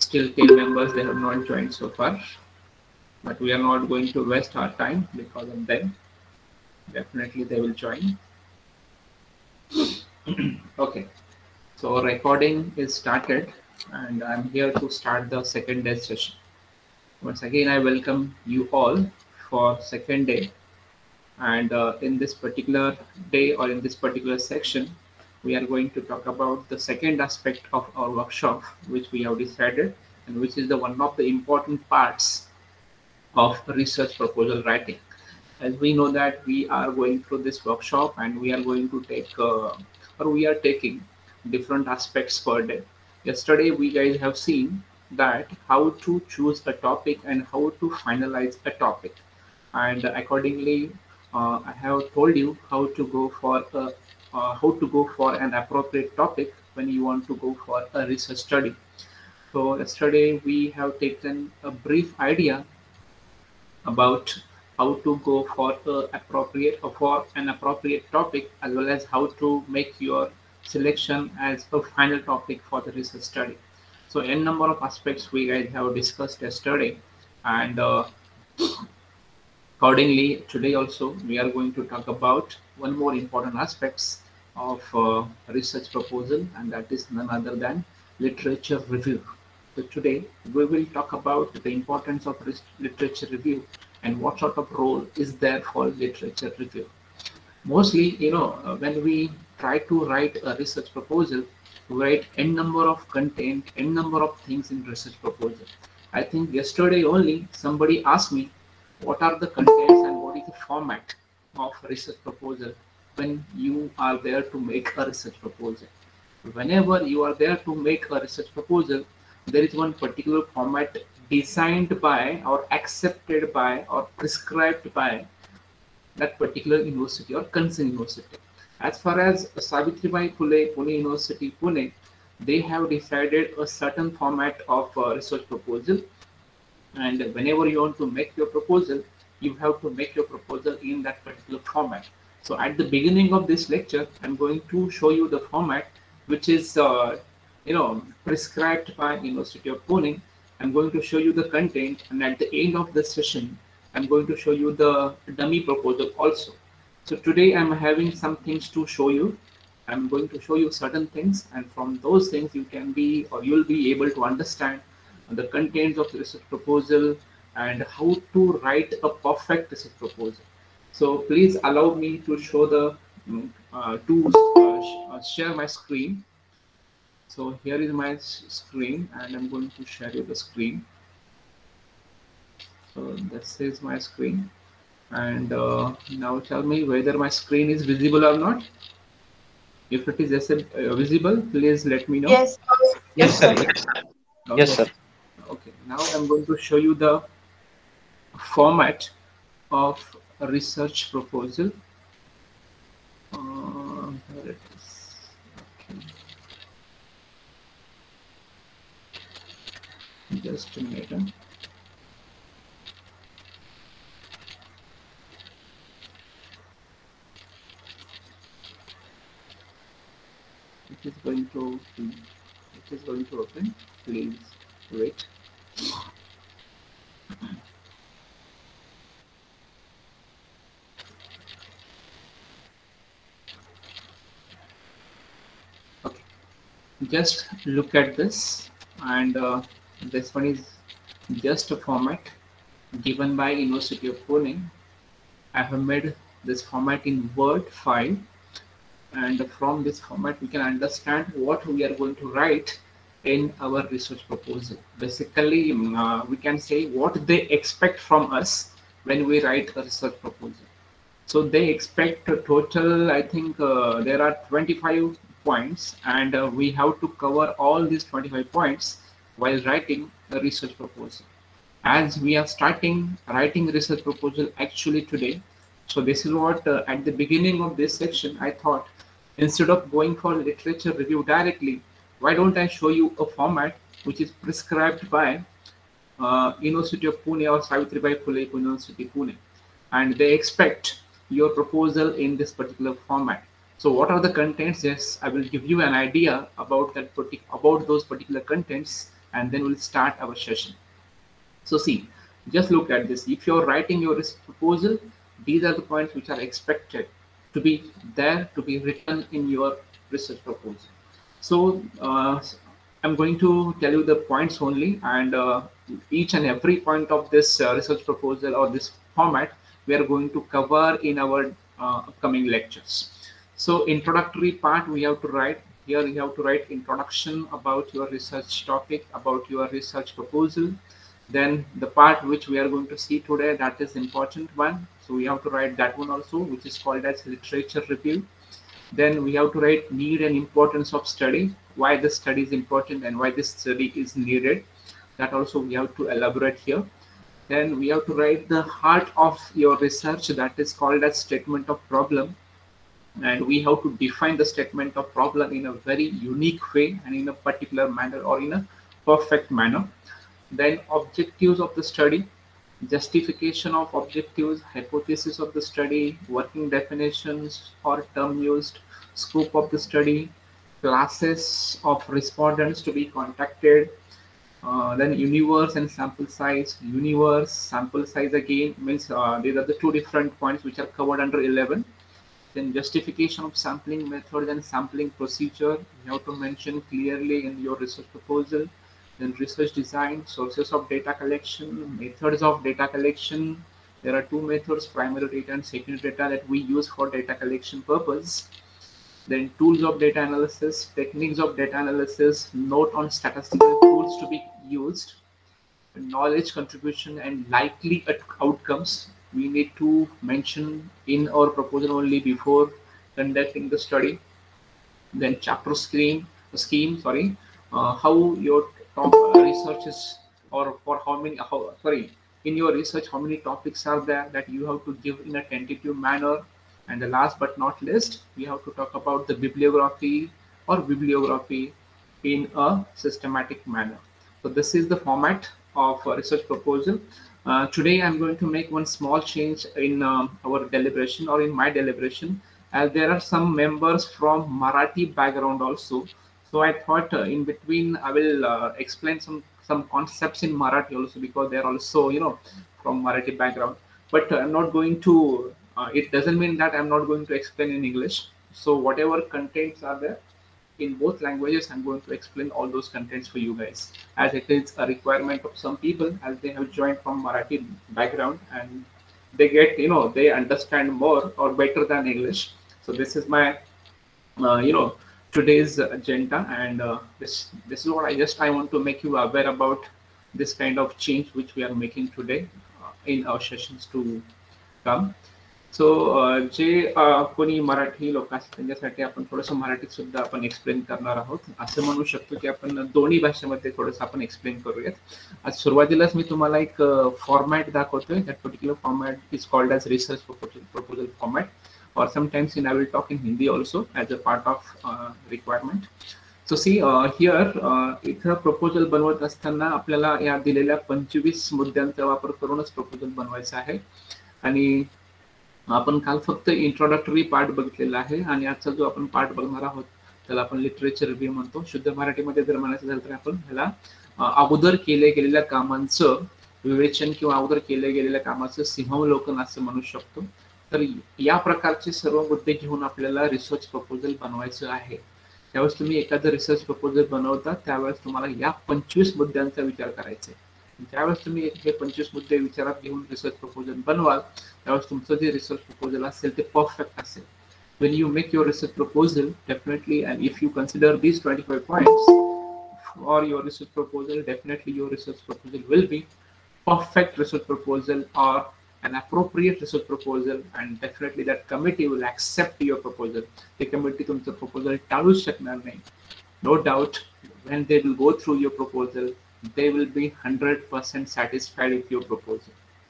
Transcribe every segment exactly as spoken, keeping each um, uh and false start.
Still ten members, they have not joined so far, but we are not going to waste our time because of them. Definitely they will join. Okay, so recording is started and I'm here to start the second day session. Once again, I welcome you all for second day. And uh, in this particular day or in this particular section, we are going to talk about the second aspect of our workshop, which we have decided, and which is the one of the important parts of research proposal writing. As we know that we are going through this workshop and we are going to take uh, or we are taking different aspects per day. Yesterday we guys have seen that how to choose a topic and how to finalize a topic, and accordingly uh, I have told you how to go for a, uh, how to go for an appropriate topic when you want to go for a research study. So yesterday we have taken a brief idea about how to go for a appropriate for an appropriate topic, as well as how to make your selection as a final topic for the research study. So n number of aspects we guys have discussed yesterday, and uh, accordingly today also we are going to talk about one more important aspects of uh, research proposal, and that is none other than literature review. So today we will talk about the importance of literature review and what sort of role is there for literature review. Mostly, you know, uh, when we try to write a research proposal, we write n number of content, n number of things in research proposal. I think yesterday only somebody asked me what are the contents and what is the format of research proposal when you are there to make a research proposal. Whenever you are there to make a research proposal, there is one particular format designed by or accepted by or prescribed by that particular university or concerned university. As far as Savitribai Phule Pune University Pune, they have decided a certain format of uh, research proposal, and whenever you want to make your proposal, you have to make your proposal in that particular format. So at the beginning of this lecture, I'm going to show you the format which is uh, you know prescribed by University of Pune. I'm going to show you the content, and at the end of the session I'm going to show you the dummy proposal also. So today I'm having some things to show you. I'm going to show you certain things, and from those things you can be or you'll be able to understand the contents of the research proposal and how to write a perfect research proposal. So please allow me to show the uh, to uh, share my screen. So here is my screen, and I'm going to share you the screen. So this is my screen, and uh, now tell me whether my screen is visible or not. If it is uh, visible, please let me know. Yes. Yes, sir. Yes, Okay. yes sir. Okay. Now I'm going to show you the format of a research proposal. Uh, here it is. Okay. Just a minute. It is going to it is going to open. Please wait. Okay. Just look at this, and uh, this one is just a format given by University of Pune. I have made this format in Word file, and from this format we can understand what we are going to write in our research proposal. Basically, uh, we can say what they expect from us when we write a research proposal. So they expect a total, I think uh, there are twenty-five points, and uh, we have to cover all these twenty-five points while writing a research proposal. As we are starting writing research proposal actually today, so this is what uh, at the beginning of this section I thought, instead of going for literature review directly, why don't I show you a format which is prescribed by uh, University of Pune or Savitribai Phule University Pune, and they expect your proposal in this particular format. So what are the contents? Yes, I will give you an idea about that about those particular contents and then we'll start our session. So see, just look at this. If you're writing your research proposal, these are the points which are expected to be there, to be written in your research proposal. So uh, I'm going to tell you the points only, and uh, each and every point of this uh, research proposal or this format we are going to cover in our uh, upcoming lectures. So introductory part, we have to write here, you have to write introduction about your research topic, about your research proposal. Then the part which we are going to see today, that is important one. So we have to write that one also, which is called as literature review. Then we have to write need and importance of study, why this study is important and why this study is needed. That also we have to elaborate here. Then we have to write the heart of your research, that is called as statement of problem. And we have to define the statement of problem in a very unique way and in a particular manner or in a perfect manner. Then objectives of the study, justification of objectives, hypothesis of the study, working definitions or term used, scope of the study, classes of respondents to be contacted, uh, then universe and sample size. Universe, sample size again means uh, these are the two different points which are covered under eleven. Then justification of sampling method and sampling procedure, you have to mention clearly in your research proposal. Then research design, sources of data collection, methods of data collection. There are two methods, primary data and secondary data, that we use for data collection purpose. Then tools of data analysis, techniques of data analysis, note on statistical tools to be used, knowledge contribution and likely outcomes. We need to mention in our proposal only before conducting the study. Then chapter scheme, scheme, sorry, uh, how your top uh, research is, or for how many, how, sorry, in your research, how many topics are there that you have to give in a tentative manner. And the last but not least, we have to talk about the bibliography or bibliography in a systematic manner. So this is the format of a research proposal. Uh, today, I'm going to make one small change in um, our deliberation or in my deliberation, as there are some members from Marathi background also. So I thought uh, in between I will uh, explain some some concepts in Marathi also, because they're also, you know, from Marathi background. But uh, I'm not going to. Uh, it doesn't mean that I'm not going to explain in English. So whatever contents are there in both languages, I'm going to explain all those contents for you guys, as it is a requirement of some people, as they have joined from Marathi background and they get, you know, they understand more or better than English. So this is my, uh, you know, today's agenda, and uh, this this is what I just I want to make you aware about this kind of change which we are making today uh, in our sessions to come. सो जे कोणी मराठी लोक असतात त्यांच्यासाठी आपण थोडंसं मराठीत सुद्धा आपण explain करणार आहोत. असं म्हणू शकतो की आपण दोन्ही भाषेमध्ये थोडंसं आपण एक्सप्लेन करूयात. आज सुरुवातीलाच मी तुम्हाला एक फॉर्मॅट दाखवतोय. That particular format is called as research proposal proposal format, or sometimes in I will talk in Hindi also as a part of uh, requirement. So see uh, here uh, इथं proposal बनवत असताना आपल्याला या दिलेल्या पंचवीस मुद्द्यांचा वापर करूनच proposal बनवायचा आहे. आणि आपण काल फक्त इंट्रोडक्टरी पार्ट बघितलेला आहे आणि आजचा जो आपण पार्ट बघणार आहोत त्याला आपण लिटरेचर रिव्ह्यू म्हणतो. शुद्ध मराठीमध्ये जर म्हणायचं झालं तर आपण ह्याला अगोदर केले गेलेल्या कामांचं विवेचन किंवा अगोदर केले गेलेल्या कामाचं सिंहावलोकन असं म्हणू शकतो. तर या प्रकारचे सर्व मुद्दे घेऊन आपल्याला रिसर्च प्रपोजल बनवायचं आहे. त्यावेळेस तुम्ही एखादं रिसर्च प्रपोजल बनवता त्यावेळेस तुम्हाला या पंचवीस मुद्द्यांचा विचार करायचा आहे. ज्यावेळेस तुम्ही हे पंचवीस मुद्दे विचारात घेऊन रिसर्च प्रपोजल बनवाल त्यावेळेस तुमचं जे रिसर्च प्रपोजल असेल ते परफेक्ट असेल. When you make your research proposal, definitely, and if you consider these twenty-five points for your research proposal, definitely your research proposal will be perfect research proposal or an appropriate research proposal, and definitely that committee will accept your proposal. The committee तुमचं proposal टाळूच शकणार नाही. No doubt, when they will go through your proposal, they will be one hundred percent satisfied with your proposal,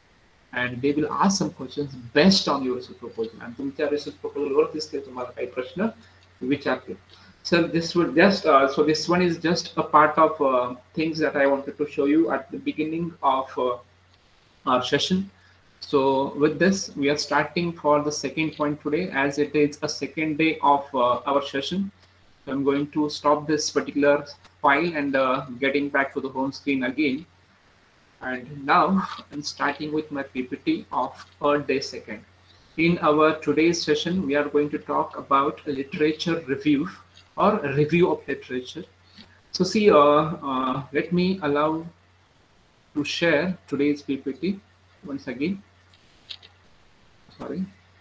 and they will ask some questions based on your research proposal. And तुमच्या research proposal वरतीच ते तुम्हाला काही प्रश्न विचारतील. So this would just uh, so this one is just a part of uh, things that I wanted to show you at the beginning of uh, our session. So with this, we are starting for the second point today, as it is a second day of uh, our session. So I'm going to stop this particular file and uh, getting back to the home screen again. And now I'm starting with my P P T of per day second. In our today's session, we are going to talk about a literature review or a review of literature. So see, uh, uh, let me allow to share today's P P T once again. Sorry.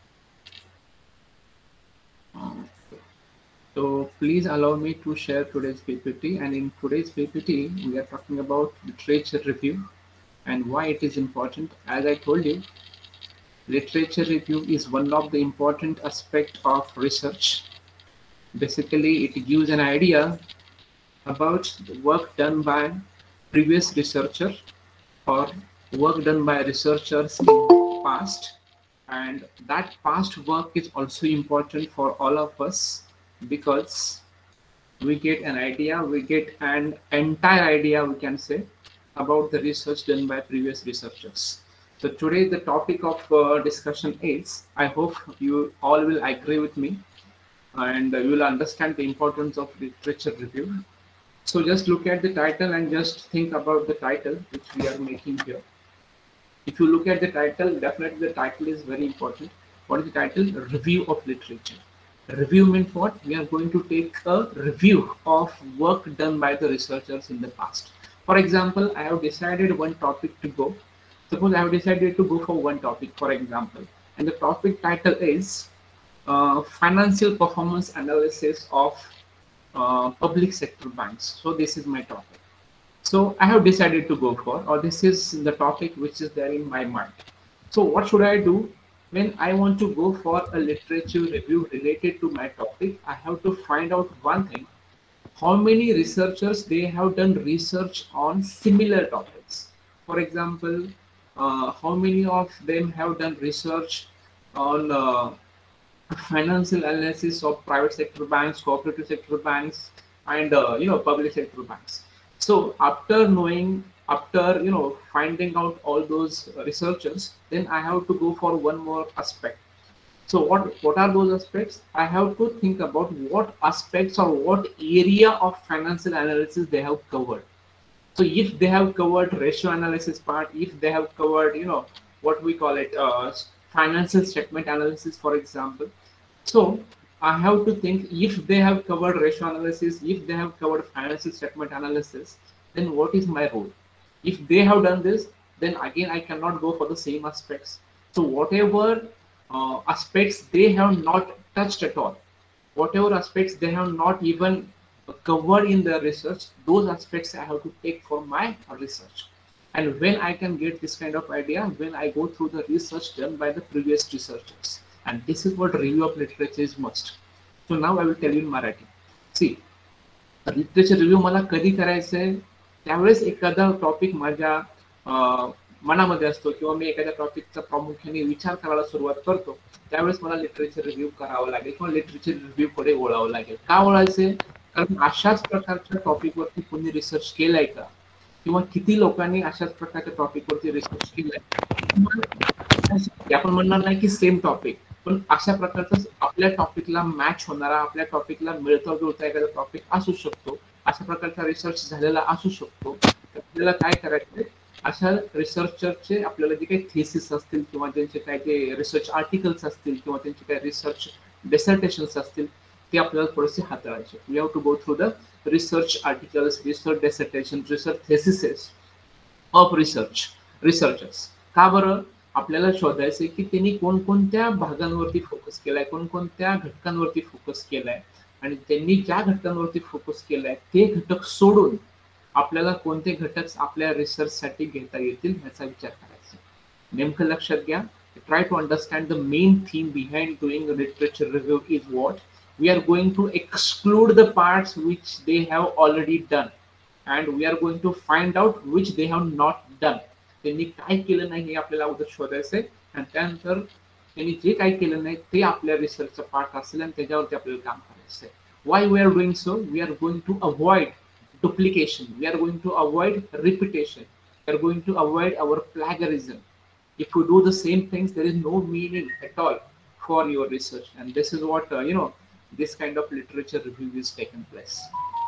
So please allow me to share today's P P T, and in today's P P T we are talking about literature review and why it is important. As I told you, literature review is one of the important aspects of research. Basically, it gives an idea about the work done by previous researcher or work done by researchers in the past, and that past work is also important for all of us because we get an idea, we get an entire idea, we can say, about the research done by previous researchers. So today the topic of uh, discussion is, I hope you all will agree with me and uh, you will understand the importance of literature review. So just look at the title and just think about the title which we are making here. If you look at the title, definitely the title is very important. What is the title? Review of literature. Review means what? We are going to take a review of work done by the researchers in the past. For example, I have decided one topic to go. Suppose I have decided to go for one topic, for example, and the topic title is uh, financial performance analysis of uh, public sector banks. So this is my topic. So I have decided to go for, or this is the topic which is there in my mind. So what should I do? When I want to go for a literature review related to my topic, I have to find out one thing. How many researchers they have done research on similar topics? For example, uh, how many of them have done research on uh, financial analysis of private sector banks, cooperative sector banks, and uh, you know public sector banks? So after knowing, after you know finding out all those researchers, then I have to go for one more aspect. So what what are those aspects? I have to think about what aspects or what area of financial analysis they have covered. So if they have covered ratio analysis part, if they have covered you know what we call it uh, financial statement analysis, for example. So I have to think, if they have covered ratio analysis, if they have covered financial statement analysis, then what is my role? If they have done this, then again I cannot go for the same aspects. So whatever uh, aspects they have not touched at all, whatever aspects they have not even covered in their research, those aspects I have to take for my research. And when I can get this kind of idea, when I go through the research done by the previous researchers. And this is what review of literature is must. So now I will tell you in Marathi. See, literature review मला कधी करायचंय, त्यावेळेस एखादा topic माझ्या मनामध्ये असतो किंवा मी एखाद्या टॉपिकचा प्रामुख्याने विचार करायला सुरुवात करतो, त्यावेळेस मला लिटरेचर रिव्ह्यू करावं लागेल किंवा लिटरेचर रिव्ह्यू कडे वळावं लागेल. का वळायचे? कारण अशाच प्रकारच्या टॉपिकवरती कोणी रिसर्च केलाय का, किंवा किती लोकांनी अशाच प्रकारच्या टॉपिकवरती रिसर्च केलाय. आपण म्हणणार नाही की सेम टॉपिक, पण अशा प्रकारचा आपल्या टॉपिकला मॅच होणारा, आपल्या टॉपिकला मिळता जुळता एखादा टॉपिक असू शकतो, अशा प्रकारचा रिसर्च झालेला असू शकतो. आपल्याला काय करायचं, अशा रिसर्चरचे आपल्याला जे काही थेसिस असतील किंवा त्यांचे काय ते रिसर्च आर्टिकल्स असतील किंवा त्यांचे काही रिसर्च डिसर्टेशन्स असतील, ते आपल्याला थोडेसे हाताळायचे. We have to go through the research articles, research dissertation, research theses of research researchers. का बरं? आपल्याला शोधायचे की त्यांनी कोणकोणत्या भागांवरती फोकस केलाय, कोणकोणत्या घटकांवरती फोकस केलाय, आणि त्यांनी ज्या घटकांवरती फोकस केलाय ते घटक सोडून आपल्याला कोणते घटक आपल्या रिसर्च साठी घेता येतील याचा विचार करायचा. नेमकं लक्षात घ्या. Try to understand the main theme behind doing literature review is what we are going to exclude the parts which they have already done, and we are going to find out which they have not done. त्यांनी काय केलं नाही हे आपल्याला अगोदर शोधायचंय, आणि त्यानंतर त्यांनी जे काय केलं नाही ते आपल्या रिसर्चचा पार्ट असेल आणि त्याच्यावरती आपल्याला काम करायचंय. Why we are doing so? We are going to avoid duplication. We are going to avoid repetition. We are going to avoid our plagiarism. If you do the same things, there is no meaning at all for your research, and this is what uh, you know this kind of literature review is taking place.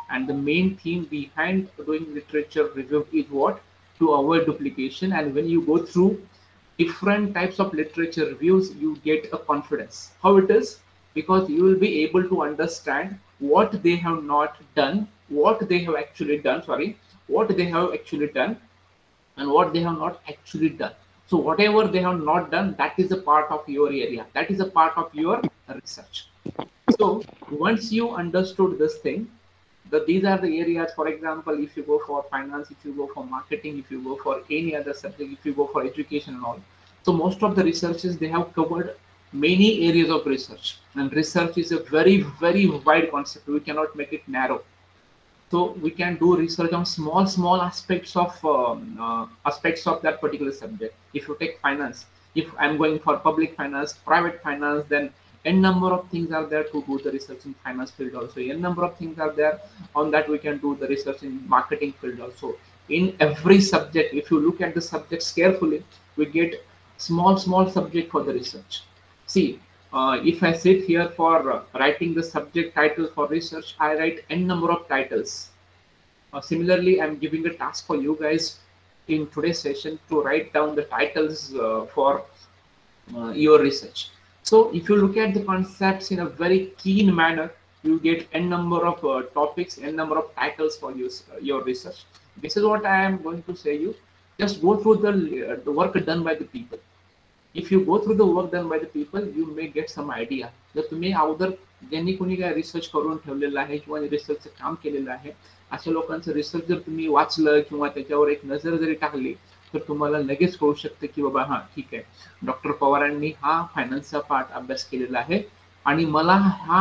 And the main theme behind doing literature review is what? To avoid duplication. And when you go through different types of literature reviews, you get a confidence. How it is? Because you will be able to understand what they have not done, what they have actually done, sorry, what they have actually done, and what they have not actually done. So whatever they have not done, that is a part of your area. That is a part of your research. So once you understood this thing, the, these are the areas, for example, if you go for finance, if you go for marketing, if you go for any other subject, if you go for education and all. So most of the researches, they have covered many areas of research. And research is a very, very wide concept. We cannot make it narrow. So we can do research on small, small aspects of um, uh, aspects of that particular subject. If you take finance, if I'm going for public finance, private finance, then n number of things are there to do the research in finance field also. N number of things are there on that we can do the research in marketing field also. In every subject, if you look at the subjects carefully, we get small, small subject for the research. See, uh, if I sit here for uh, writing the subject title for research, I write n number of titles. Uh, similarly, I'm giving a task for you guys in today's session to write down the titles uh, for uh, your research. So if you look at the concepts in a very keen manner, you get n number of uh, topics, n number of titles for your, uh, your research. This is what I am going to say you. Just go through the, uh, the work done by the people. If you go through the work done by the people, you may get some idea. जर तुम्ही अगोदर ज्यांनी कोणी काय research करून ठेवलेलं आहे किंवा रिसर्चचं काम केलेलं आहे, अशा लोकांचं रिसर्च जर तुम्ही वाचलं किंवा त्याच्यावर एक नजर जरी टाकली, तर तुम्हाला लगेच कळू शकते की बाबा हा ठीक आहे, डॉक्टर पवारांनी हा फायनान्सचा पार्ट अभ्यास केलेला आहे आणि मला हा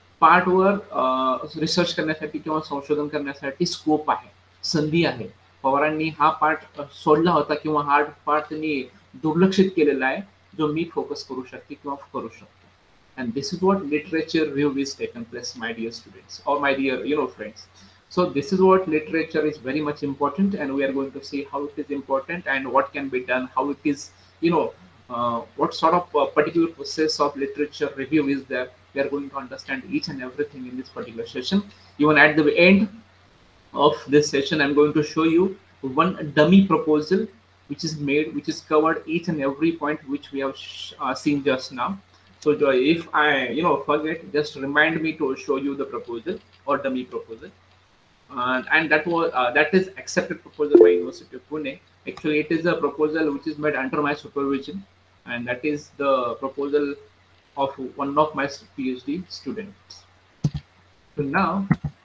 पार्टवर रिसर्च करण्यासाठी किंवा संशोधन करण्यासाठी स्कोप आहे, संधी आहे. पवारांनी हा पार्ट सोडला होता किंवा हा पार्ट त्यांनी दुर्लक्षित केलेला आहे, जो मी फोकस करू शकते किंवा करू शकतो. And this is what literature review is taken place, my dear students or my dear you know friends. So this is what literature is very much important, and we are going to see how it is important and what can be done, how it is, you know, uh, what sort of uh, particular process of literature review is there. We are going to understand each and everything in this particular session. Even at the end of this session, I'm going to show you one dummy proposal which is made, which is covered each and every point which we have uh, seen just now. So if I, you know, forget, just remind me to show you the proposal or dummy proposal. Uh, and that was uh, that is accepted proposal by University of Pune. Actually, it is a proposal which is made under my supervision, and that is the proposal of one of my PhD students. So now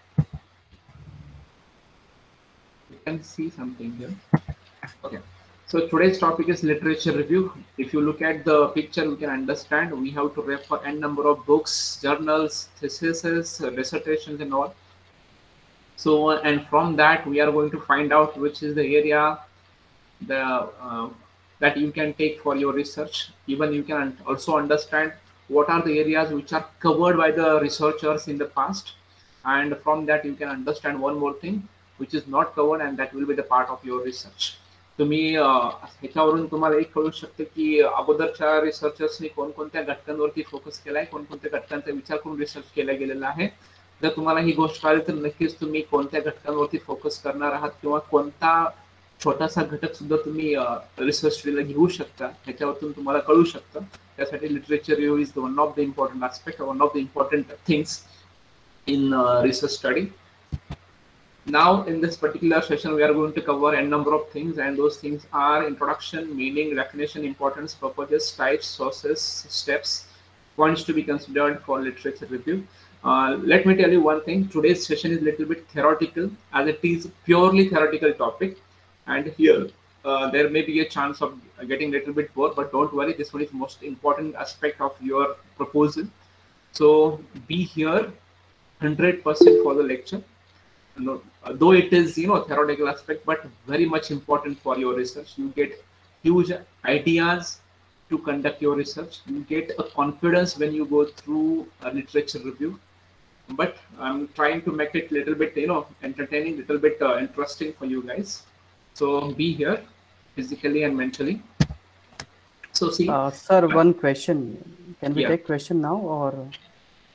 you can see something here. Okay. So today's topic is literature review. If you look at the picture, we can understand we have to refer n number of books, journals, theses, dissertations, and all. So, and from that, we are going to find out which is the area the uh, that you can take for your research. Even you can also understand what are the areas which are covered by the researchers in the past. And from that, you can understand one more thing, which is not covered, and that will be the part of your research. तुम्ही ह्याच्यावरून तुम्हाला एक कळू शकते की अगोदरच्या रिसर्चर्सनी कोणकोणत्या घटकांवरती focus केलाय, कोणकोणत्या घटकांचा विचार करून रिसर्च केला गेलेला आहे. जर तुम्हाला ही गोष्ट कळली तर नक्कीच तुम्ही कोणत्या घटकांवरती फोकस करणार आहात किंवा कोणता छोटासा घटक सुद्धा तुम्ही रिसर्च स्टडीला घेऊ शकता, ह्याच्यावरून तुम्हाला कळू शकतं. त्यासाठी literature review is one of the important aspect, one of the important things in uh, research study. Now in this particular session we are going to cover a number of things, and those things are introduction, meaning, recognition, importance, purposes, types, sources, steps, points to be considered for literature review. Uh, let me tell you one thing, today's session is a little bit theoretical, as it is purely theoretical topic, and here uh, there may be a chance of getting a little bit bored, but don't worry, this one is most important aspect of your proposal. So be here one hundred percent for the lecture. No, though it is, you know, theoretical aspect, but very much important for your research. You get huge ideas to conduct your research. You get a confidence when you go through a literature review. But I'm trying to make it a little bit, you know, entertaining, little bit uh, interesting for you guys. So be here physically and mentally. So see, uh, sir, one question. Can we yeah. take question now or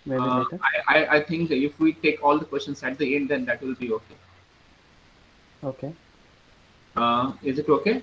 maybe Uh, later. I, I, I think if we take all the questions at the end, then that will be okay. Okay. Uh, is it okay?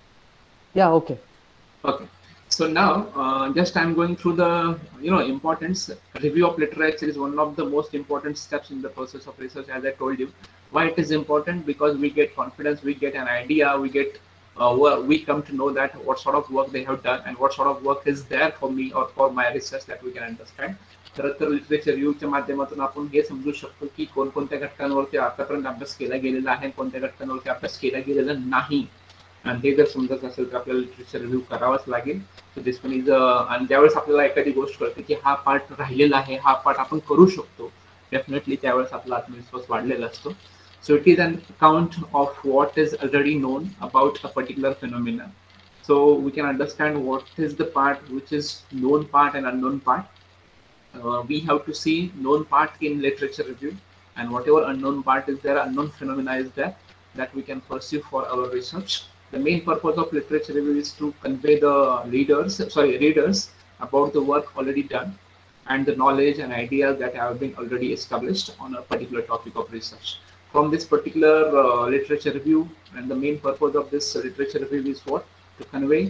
Yeah, okay. Okay. So now, uh, just I'm going through the, you know, importance. Review of literature is one of the most important steps in the process of research, as I told you. Why it is important? Because we get confidence, we get an idea, we get, uh, wo- we come to know that what sort of work they have done and what sort of work is there for me or for my research that we can understand. खरं तर literature रिव्ह्यूच्या माध्यमातून आपण हे समजू शकतो की कोणकोणत्या घटकांवरती आतापर्यंत अभ्यास केला गेलेला आहे, कोणत्या घटकांवरती अभ्यास केला गेलेला नाही. आणि ते जर समजत असेल तर आपल्याला लिटरेचर रिव्ह्यू करावाच लागेल. सो दिस वन इज आणि त्यावेळेस आपल्याला एखादी गोष्ट कळते की हा पार्ट राहिलेला आहे, हा पार्ट आपण करू शकतो, डेफिनेटली त्यावेळेस आपला आत्मविश्वास वाढलेला असतो. So it is an account of what is already known about a particular phenomena. So we can understand what is the part which is known part and unknown part. Uh, we have to see known part in literature review, and whatever unknown part is there, unknown phenomena is there, that we can pursue for our research. The main purpose of literature review is to convey the readers, sorry, readers about the work already done and the knowledge and ideas that have been already established on a particular topic of research. From this particular uh, literature review, and the main purpose of this literature review is what? To convey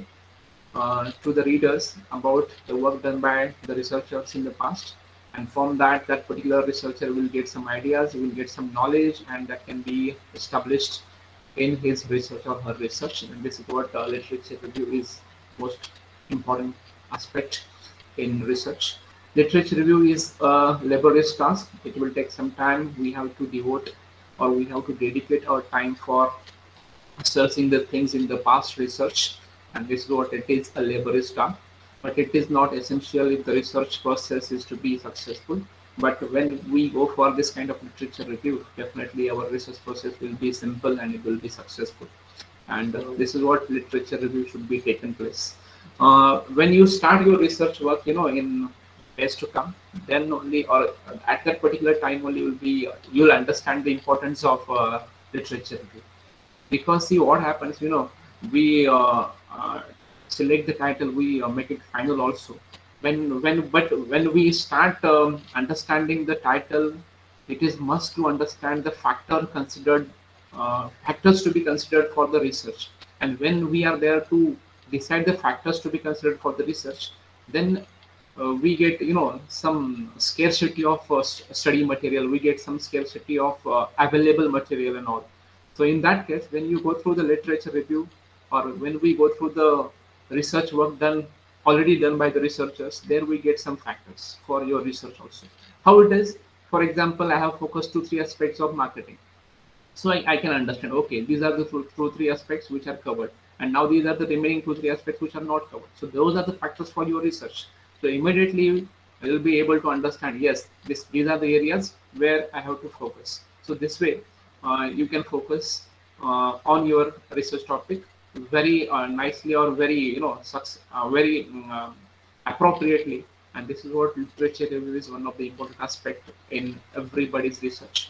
uh, to the readers about the work done by the researchers in the past, and from that that particular researcher will get some ideas, will get some knowledge, and that can be established in his research or her research. And this is what uh, literature review is most important aspect in research. Literature review is a laborious task. It will take some time. We have to devote, or we have to dedicate our time for searching the things in the past research, and this is what it is, a laborious task. But it is not essential if the research process is to be successful. But when we go for this kind of literature review, definitely our research process will be simple and it will be successful. And uh, this is what literature review should be taken place. Uh, when you start your research work, you know, in days to come, then only, or at that particular time only, will be you'll understand the importance of uh, literature review. Because see what happens, you know, we uh, uh, select the title, we uh, make it final also. When when but when we start um, understanding the title, it is must to understand the factor considered, uh, factors to be considered for the research. And when we are there to decide the factors to be considered for the research, then uh, we get, you know, some scarcity of uh, study material, we get some scarcity of uh, available material and all. So in that case, when you go through the literature review, or when we go through the research work done already done by the researchers, there we get some factors for your research also. How it is? For example, I have focused two three aspects of marketing. So I, I can understand, okay, these are the two, two three aspects which are covered, and now these are the remaining two three aspects which are not covered. So those are the factors for your research. So immediately I will be able to understand, yes, this these are the areas where I have to focus. So this way uh, you can focus uh, on your research topic very uh, nicely, or very, you know, success, uh, very um, appropriately. And this is what literature review is, one of the important aspect in everybody's research.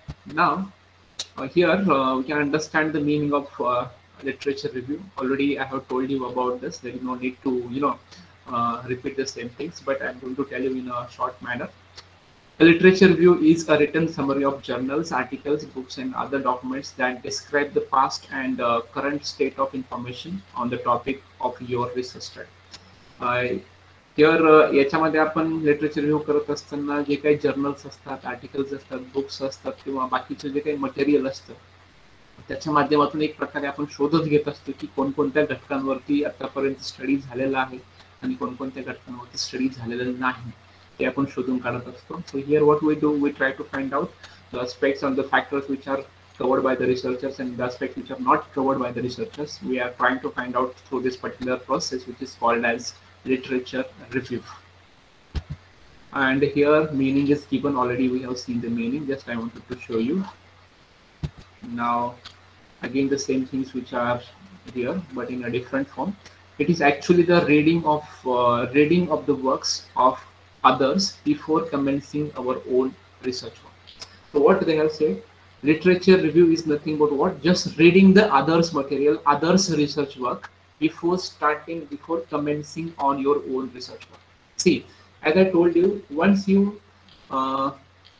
Now uh, here uh, we can understand the meaning of uh, literature review. Already I have told you about this. There is no need to, you know, uh, repeat the same things, but I'm going to tell you in a short manner. A literature review is a written summary of journals, articles, books, and other documents that describe the past and uh, current state of information on the topic of your research study. Uh, तर याच्यामध्ये आपण literature review करत असताना जे काही journals असतात, articles असतात, books असतात, किंवा बाकीचं जे काही मटेरियल असतं, त्याच्या माध्यमातून एक प्रकारे आपण शोधत घेत असतो की कोणकोणत्या घटकांवरती आतापर्यंत स्टडी झालेला आहे आणि कोणकोणत्या घटकांवरती स्टडी झालेलं नाही, ते आपण शोधून काढत असतो. So here what we do, we try to find out the aspects and the factors which are covered by the researchers and the aspects which are not covered by the researchers. We are trying to find out through this particular process, which is called as literature review. And here meaning is given already. We have seen the meaning, just I wanted to show you. Now again the same things which are here but in a different form. It is actually the reading of uh, reading of the works of others before commencing our own research work. So what they have said, literature review is nothing but what? Just reading the others material, others research work before starting, before commencing on your own research work. See, as I told you, once you uh,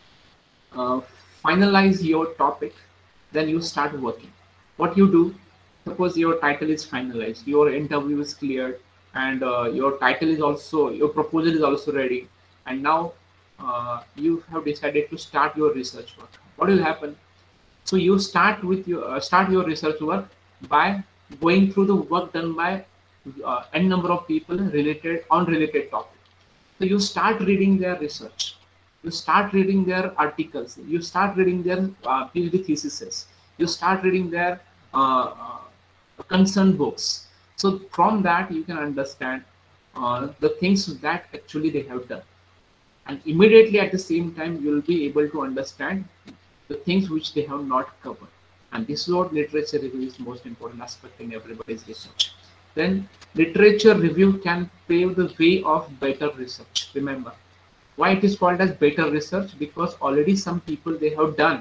uh, finalize your topic, then you start working. What you do, suppose your title is finalized, your interview is cleared, and uh, your title is also, your proposal is also ready, and now uh, you have decided to start your research work. What will happen? So you start with your uh, start your research work by going through the work done by uh, n number of people related on related topic. So you start reading their research, you start reading their articles, you start reading their uh, PhD theses, you start reading their uh, uh, concerned books. So from that you can understand uh, the things that actually they have done, and immediately at the same time you will be able to understand the things which they have not covered. And this is what literature review is most important aspect in everybody's research. Then literature review can pave the way of better research. Remember, why it is called as better research? Because already some people they have done,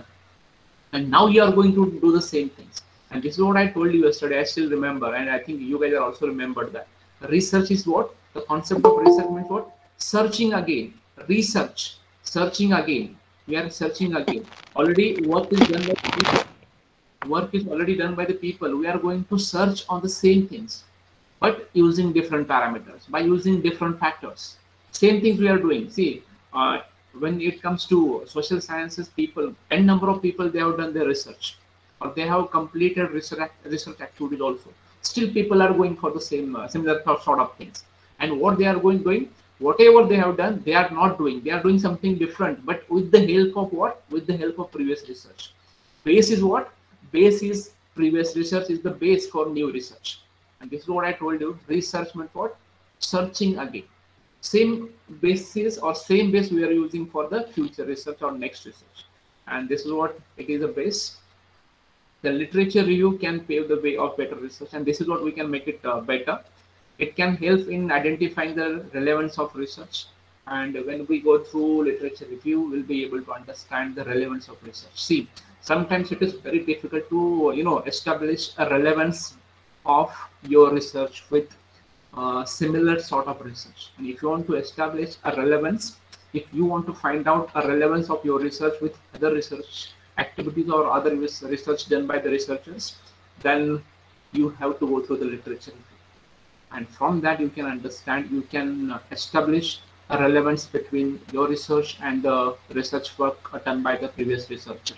and now you are going to do the same things. And this is what I told you yesterday. I still remember, and I think you guys are also remembered that research is what? The concept of research means what? Searching again. Research, searching again. We are searching again. Already work is done by the people. Work is already done by the people. We are going to search on the same things, but using different parameters, by using different factors. Same things we are doing. See, uh, when it comes to social sciences, people, n number of people, they have done their research, or they have completed research research activities also. Still, people are going for the same uh, similar sort of things. And what they are going doing, whatever they have done, they are not doing. They are doing something different, but with the help of what? With the help of previous research. Base is what? Base is previous research is the base for new research. And this is what I told you. Research meant what? Searching again. Same basis or same base we are using for the future research or next research. And this is what it is a base. The literature review can pave the way of better research, and this is what we can make it uh, better. It can help in identifying the relevance of research. And when we go through literature review, we'll be able to understand the relevance of research. See, sometimes it is very difficult to, you know, establish a relevance of your research with uh, similar sort of research. And if you want to establish a relevance, if you want to find out a relevance of your research with other research activities or other research done by the researchers, then you have to go through the literature review. And from that you can understand, you can establish a relevance between your research and the research work done by the previous researcher.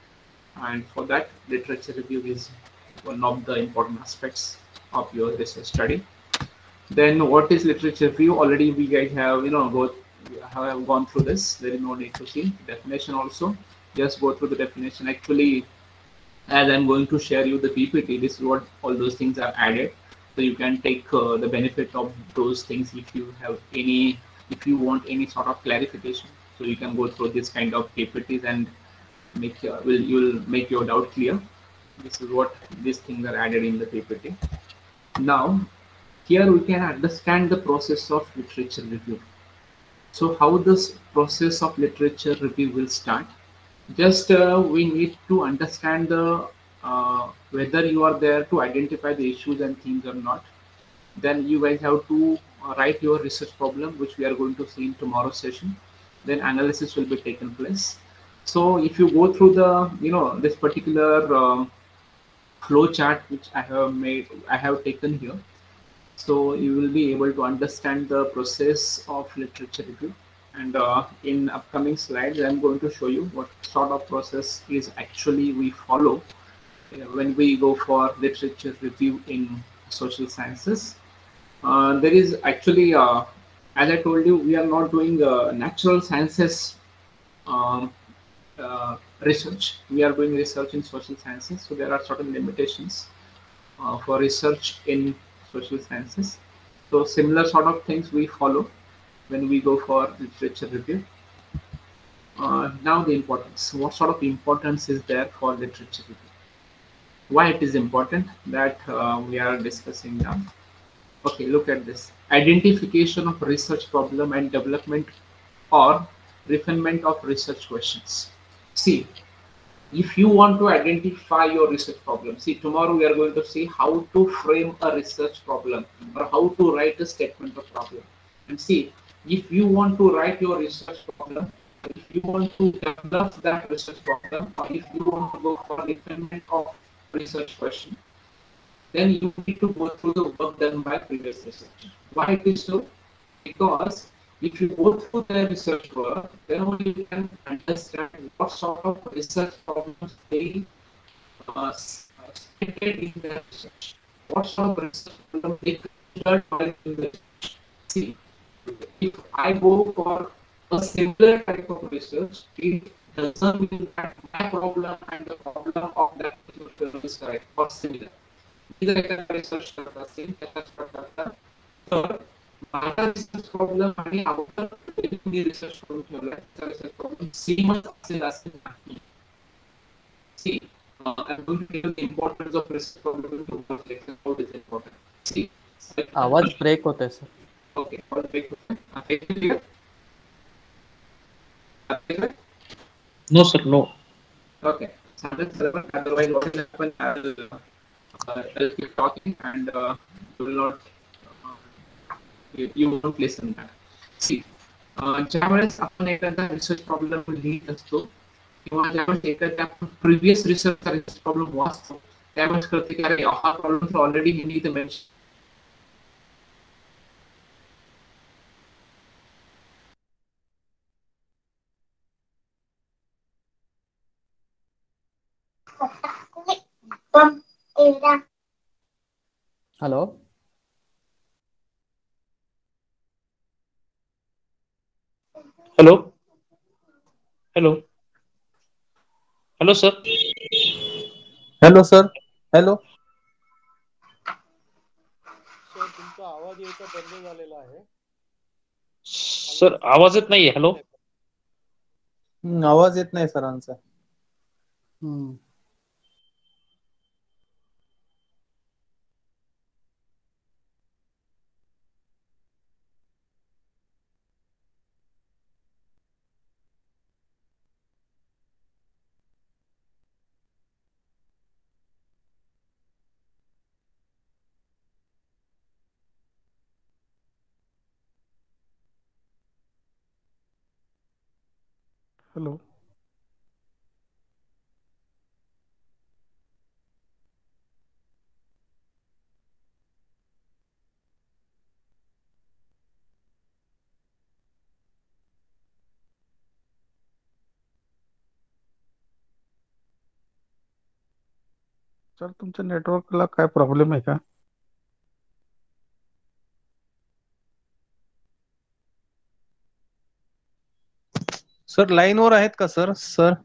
And for that, literature review is one of the important aspects of your research study. Then what is literature review? Already we guys have, you know, go, have gone through this. There is no need to see definition also. Just go through the definition. Actually, as I'm going to share you the P P T, this is what all those things are added. So you can take uh, the benefit of those things if you have any, if you want any sort of clarification. So you can go through this kind of P P Ts and make your, will you'll make your doubt clear. This is what these things are added in the P P T. Now, here we can understand the process of literature review. So how this process of literature review will start? Just uh, we need to understand the uh, whether you are there to identify the issues and themes or not. Then you guys have to uh, write your research problem, which we are going to see in tomorrow's session. Then analysis will be taken place. So if you go through the, you know, this particular uh, flow chart which I have made, I have taken here. So you will be able to understand the process of literature review. And uh, in upcoming slides, I'm going to show you what sort of process is actually we follow when we go for literature review in social sciences. Uh, there is actually, uh, as I told you, we are not doing uh, natural sciences um, uh, research. We are doing research in social sciences. So there are certain limitations uh, for research in social sciences. So similar sort of things we follow when we go for literature review. Uh, now the importance. What sort of importance is there for literature review? Why it is important, that uh, we are discussing now. Okay, look at this. Identification of research problem and development or refinement of research questions. See, if you want to identify your research problem, see, tomorrow we are going to see how to frame a research problem or how to write a statement of problem. And see, if you want to write your research problem, if you want to develop that research problem, or if you want to go for development of research question, then you need to go through the work done by previous research. Why it is so? Because if you go through the research work, then only you can understand what sort of research problems they uh, stated in their research. What sort of research problem they considered while in the research. See, if I go for a similar type of research, it doesn't mean that my problem and the problem of that particular is correct or similar. Either एका research करत असेल त्याच्याच प्रकारचा तर माझा research problem आणि outer मी research करून ठेवलाय त्याचा research problem सेमच असेल असे नाही. See, uh, I'm going to tell you the importance of research problem in two section. How is it important? See, आवाज ब्रेक होतोय सर. Okay, आवाज ब्रेक होतोय. आता ऐकू येईल? आता ऐकू? No, sir, no. Okay. Otherwise, what will happen? I will, uh, I'll keep talking and uh, you will not, uh, you, you won't listen back. See, uh, ज्यावेळेस आपण एखादा रिसर्च प्रॉब्लेम लिहित असतो किंवा ज्यावेळेस एखाद्या प्रिव्हियस रिसर्चचा रिसर्च प्रॉब्लेम वाचतो त्यावेळेस कळते की अरे हा प्रॉब्लेम ऑलरेडी हिने इथे mention Hello. Hello. Hello. Hello, sir. Hello sir. Hello sir तुमचा आवाज यायचा बंद झालेला आहे. सर आवाज येत नाहीये. हॅलो. हम्म, आवाज येत नाही सरांचा. हम्म. हॅलो. सर तुमच्या नेटवर्कला काय प्रॉब्लेम आहे का? सर लाईन वर आहेत का सर? Sir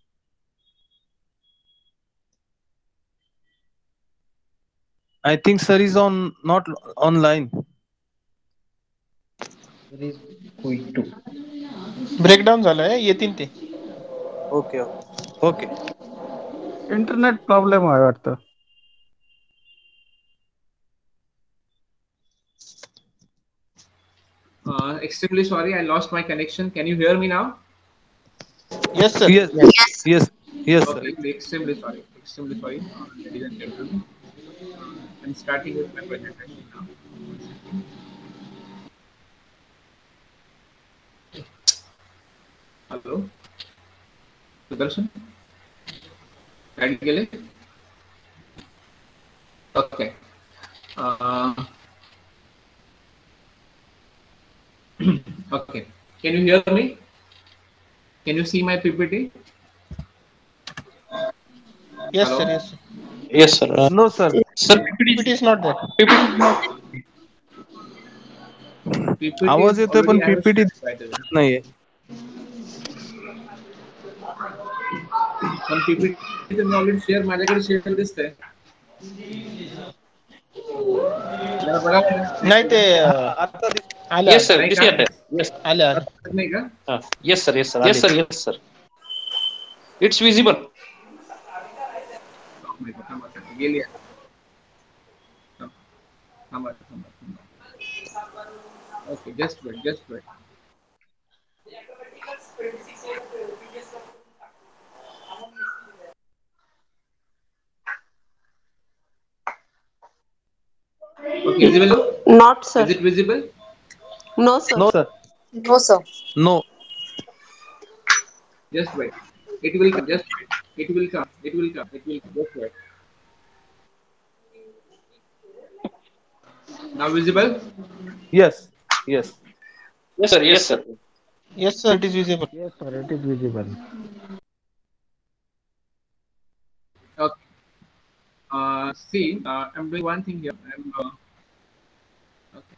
I think sir is on not online. Breakdown झालाय, येतील ते. Okay okay okay. Internet problem आहे वाटतं. Uh, extremely sorry, I lost my connection. Can you hear me now? Yes sir. Yes yes yes sir. Okay, extremely sorry. Extremely sorry, uh, ladies and gentlemen. Uh, I'm starting with my presentation now. One second. Hello, Sudarshan. Ready, Gele? Okay. Uh, okay. Can you hear me? Can you see my P P T? Yes Hello? Sir. Yes Yes, sir. Uh, no sir. sir, it is not that. P P T is not. P P T आवाज is येतोय पण already I have PPT shared, by the way. नाहीये. पण P P T तुम्ही already share माझ्याकडे share दिसतंय. जरा बघा बरं. नाही ते आता आलं. Yes, sir. नाही This का? is yes. आलं आलं. दिसत नाही का? Uh, yes, sir. Yes, sir. Yes, sir. Yes, sir. It's visible. थांबा, थांबा, थांबा. गेली आहे. थांबा, थांबा, थांबा. Okay, just wait, just wait. Okay, visible now? Not, sir. Is it visible? No, sir. No sir. No, sir. No. Just wait. It will come. Just wait. It will come. It will come. It will come. Just wait. Now visible? Yes. Yes. Yes, sir. Yes, sir. Yes, sir, it is visible. Yes, sir, it is visible. Okay. Uh, see, uh, I'm doing one thing here. I'm, uh, okay.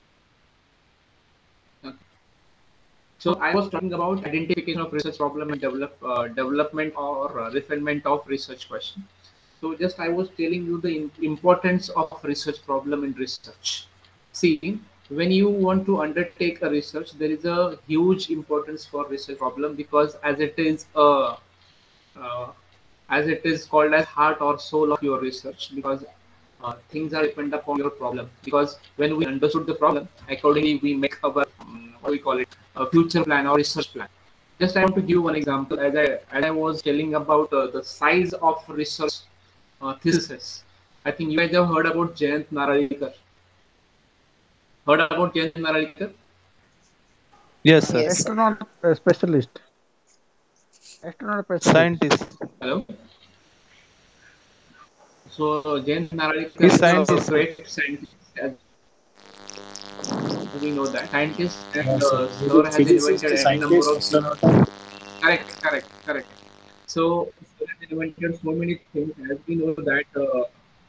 Okay. So I was talking about identification of research problem and develop uh, development or uh, refinement of research question. So just I was telling you the im- importance of research problem in research. See, when you want to undertake a research, there is a huge importance for research problem because as it is a uh, as it is called as heart or soul of your research because uh, things are depend upon your problem because when we understood the problem accordingly we make our um, what we call it a future plan or research plan. Just I want to give one example as I as I was telling about uh, the size of research uh, thesis. I think you guys have heard about Jayant Naralekar. Heard about Jayant Naralekar? Yes, sir. Yes, sir. Astronaut uh, specialist. Astronaut specialist. Scientist. Hello. So Jayant Naralekar He's is a scientist, sir. great scientist. As we know that scientist and Yes, uh, sir. Sir has Physicist, invented any number scientist, of astronaut. correct, correct, correct. So Sir has invented so many things. As we know that. Uh,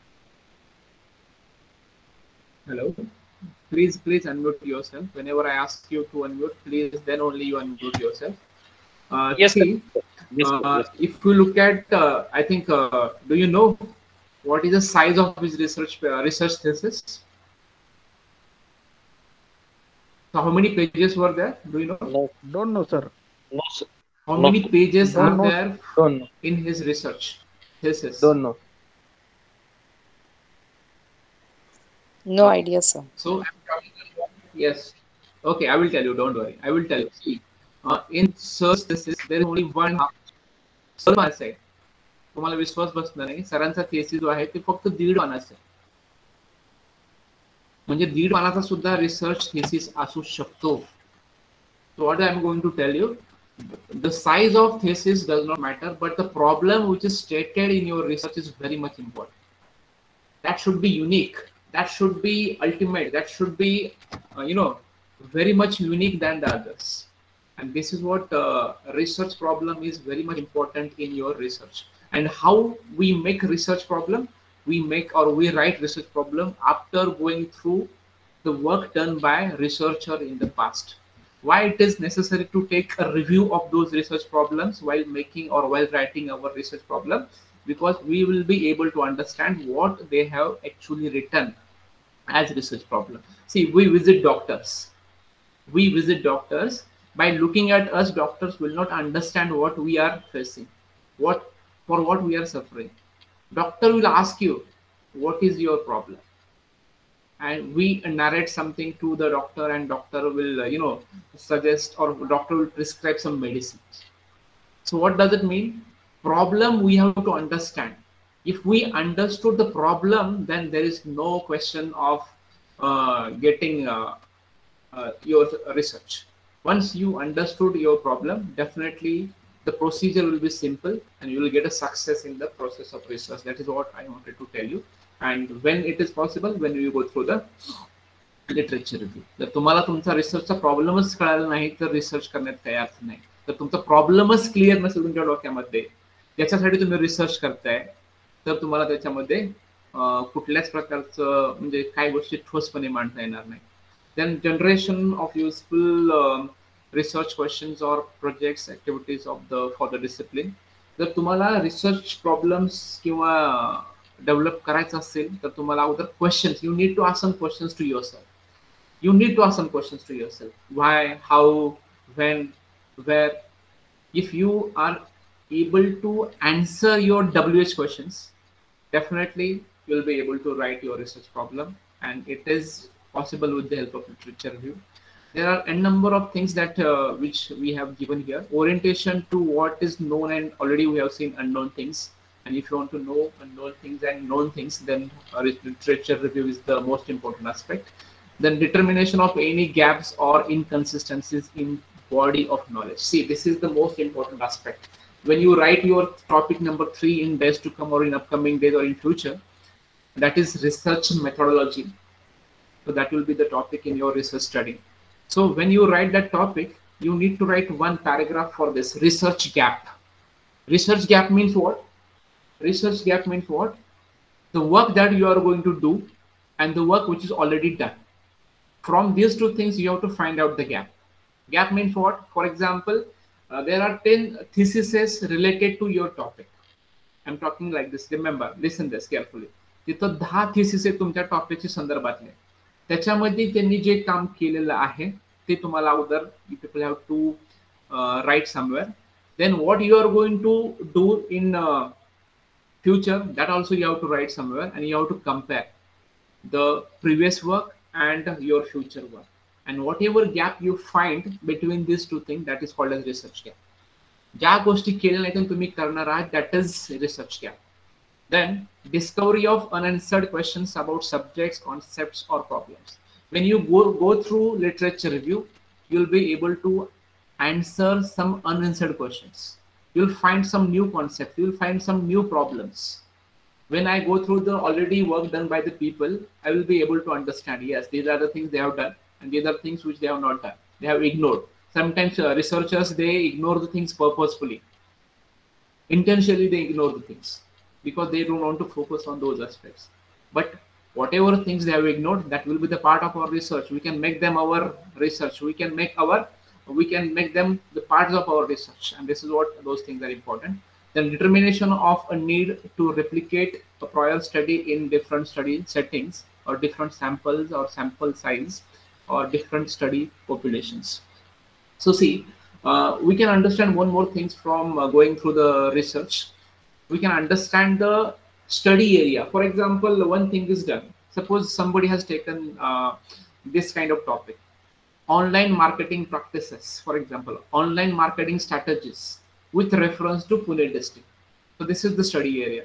hello. Please, please unmute yourself. Whenever I ask you to unmute, please then only you unmute yourself. Uh, Yes, sir. see, Yes, sir. uh, Yes. if you look at, uh, I think, uh, do you know what is the size of his research uh, research thesis? So how many pages were there? Do you know? No, Don't know, sir. no, sir. How No. many pages Don't are know. there Don't know. in his research thesis? Don't know. No idea, sir. So I'm talking about, yes. Okay, I will tell you. Don't worry. I will tell you. See, uh, in search thesis there is only one half. Sir पानाचं आहे. तुम्हाला विश्वास बसणार नाही. सरांचा thesis जो आहे ते फक्त दीड पानाचं आहे. म्हणजे दीड पानाचा सुद्धा रिसर्च thesis असू शकतो. So what I'm going to tell you, the size of thesis does not matter, but the problem which is stated in your research is very much important. That should be unique. That should be ultimate. That should be, uh, you know, very much unique than the others. And this is what uh, research problem is very much important in your research. And how we make research problem, we make or we write research problem after going through the work done by researcher in the past. Why it is necessary to take a review of those research problems while making or while writing our research problem, because we will be able to understand what they have actually written as research problem. See, we visit doctors. We visit doctors. By looking at us, doctors will not understand what we are facing, what for what we are suffering. Doctor will ask you, what is your problem? And we narrate something to the doctor, and doctor will, uh, you know, suggest or doctor will prescribe some medicines. So what does it mean? Problem we have to understand. If we understood the problem, then there is no question of uh, getting uh, uh, your research. Once you understood your problem, definitely the procedure will be simple and you will get a success in the process of research. That is what I wanted to tell you. And when it is possible, when you go through the literature review. जर तुम्हाला तुमचा रिसर्चचा प्रॉब्लेमच कळाला नाही तर research करण्यात काही अर्थ नाही. तर तुमचा प्रॉब्लेमच क्लिअर नसेल तुमच्या डोक्यामध्ये, त्याच्यासाठी तुम्ही रिसर्च करताय, तर तुम्हाला त्याच्यामध्ये कुठल्याच प्रकारचं म्हणजे काही गोष्टी ठोसपणे मांडता येणार नाही. Then generation of useful uh, research questions or projects activities of the for the discipline. जर तुम्हाला रिसर्च प्रॉब्लेम्स किंवा डेव्हलप करायचं असेल तर तुम्हाला अगोदर questions, you need to ask some questions to yourself. You need to ask some questions to yourself. Why, how, when, where. If you are able to answer your W H questions, definitely you'll be able to write your research problem, and it is possible with the help of literature review. There are a number of things that uh, which we have given here. Orientation to what is known, and already we have seen unknown things. And if you want to know unknown things and known things, then uh, literature review is the most important aspect. Then determination of any gaps or inconsistencies in body of knowledge. See, this is the most important aspect. When you write your topic number three in days to come or in upcoming days or in future, that is research methodology. So that will be the topic in your research study. So when you write that topic, you need to write one paragraph for this research gap. Research gap means what? Research gap means what? The work that you are going to do and the work which is already done. From these two things, you have to find out the gap. Gap means what? For example, uh, there are ten theses related to your topic. I'm talking like this. Remember, listen this carefully. तिथं दहा thesis आहे तुमच्या टॉपिकच्या संदर्भातले. त्याच्यामध्ये त्यांनी जे काम केलेलं आहे ते तुम्हाला अगोदर you people have to uh, write somewhere. Then what you are going to do in uh, future, that also you have to write somewhere, and you have to compare the previous work and your future work. And whatever gap you find between these two things, that is called as research gap. ज्या गोष्टी केल्या नाहीत तुम्ही करणार आहात, that is research gap. Then discovery of unanswered questions about subjects, concepts, or problems. When you go, go through literature review, you'll be able to answer some unanswered questions. You'll find some new concepts. You'll find some new problems. When I go through the already work done by the people, I will be able to understand, yes, these are the things they have done, and these are things which they have not done. They have ignored. Sometimes uh, researchers, they ignore the things purposefully. Intentionally, they ignore the things because they don't want to focus on those aspects. But whatever things they have ignored, that will be the part of our research. We can make them our research. We can make our, we can make them the parts of our research. And this is what those things are important. Then determination of a need to replicate a prior study in different study settings or different samples or sample size or different study populations. So see, uh, we can understand one more things from uh, going through the research. We can understand the study area. For example, one thing is done. Suppose somebody has taken uh, this kind of topic. Online marketing practices, for example, online marketing strategies with reference to Pune district. So this is the study area.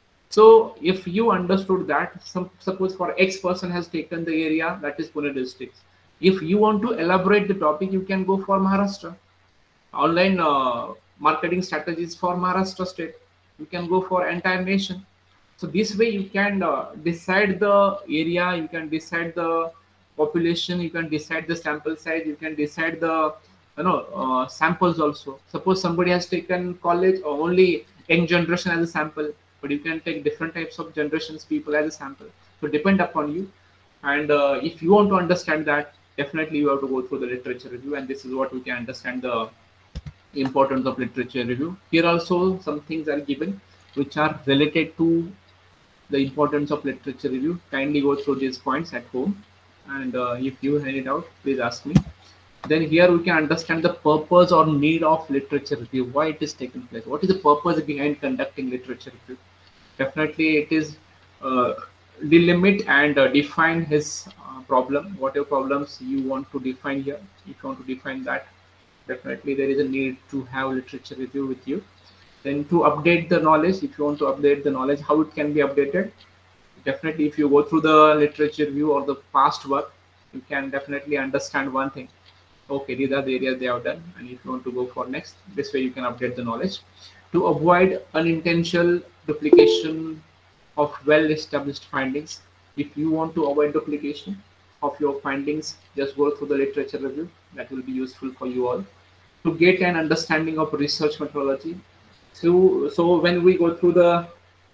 So if you understood that, some, suppose for X person has taken the area that is Pune district. If you want to elaborate the topic, you can go for Maharashtra. Online uh, marketing strategies for Maharashtra state. You can go for entire nation. So this way you can uh, decide the area, you can decide the population, you can decide the sample size, you can decide the you know uh, samples also. Suppose somebody has taken college or only young generation as a sample, but you can take different types of generations people as a sample. So depend upon you. And uh, if you want to understand that, definitely you have to go through the literature review, and this is what we can understand the importance of literature review. Here also some things are given which are related to the importance of literature review. Kindly go through these points at home, and uh, if you have it out, please ask me. Then here we can understand the purpose or need of literature review, why it is taking place, what is the purpose behind conducting literature review. Definitely it is uh, delimit and uh, define his uh, problem, whatever problems you want to define here. If you want to define that, definitely there is a need to have literature review with you. Then to update the knowledge, if you want to update the knowledge, how it can be updated. Definitely if you go through the literature review or the past work, you can definitely understand one thing. Okay, these are the areas they have done, and if you want to go for next, this way you can update the knowledge. To avoid unintentional duplication of well-established findings, if you want to avoid duplication of your findings, just go through the literature review. That will be useful for you all. To get an understanding of research methodology. So, so when we go through the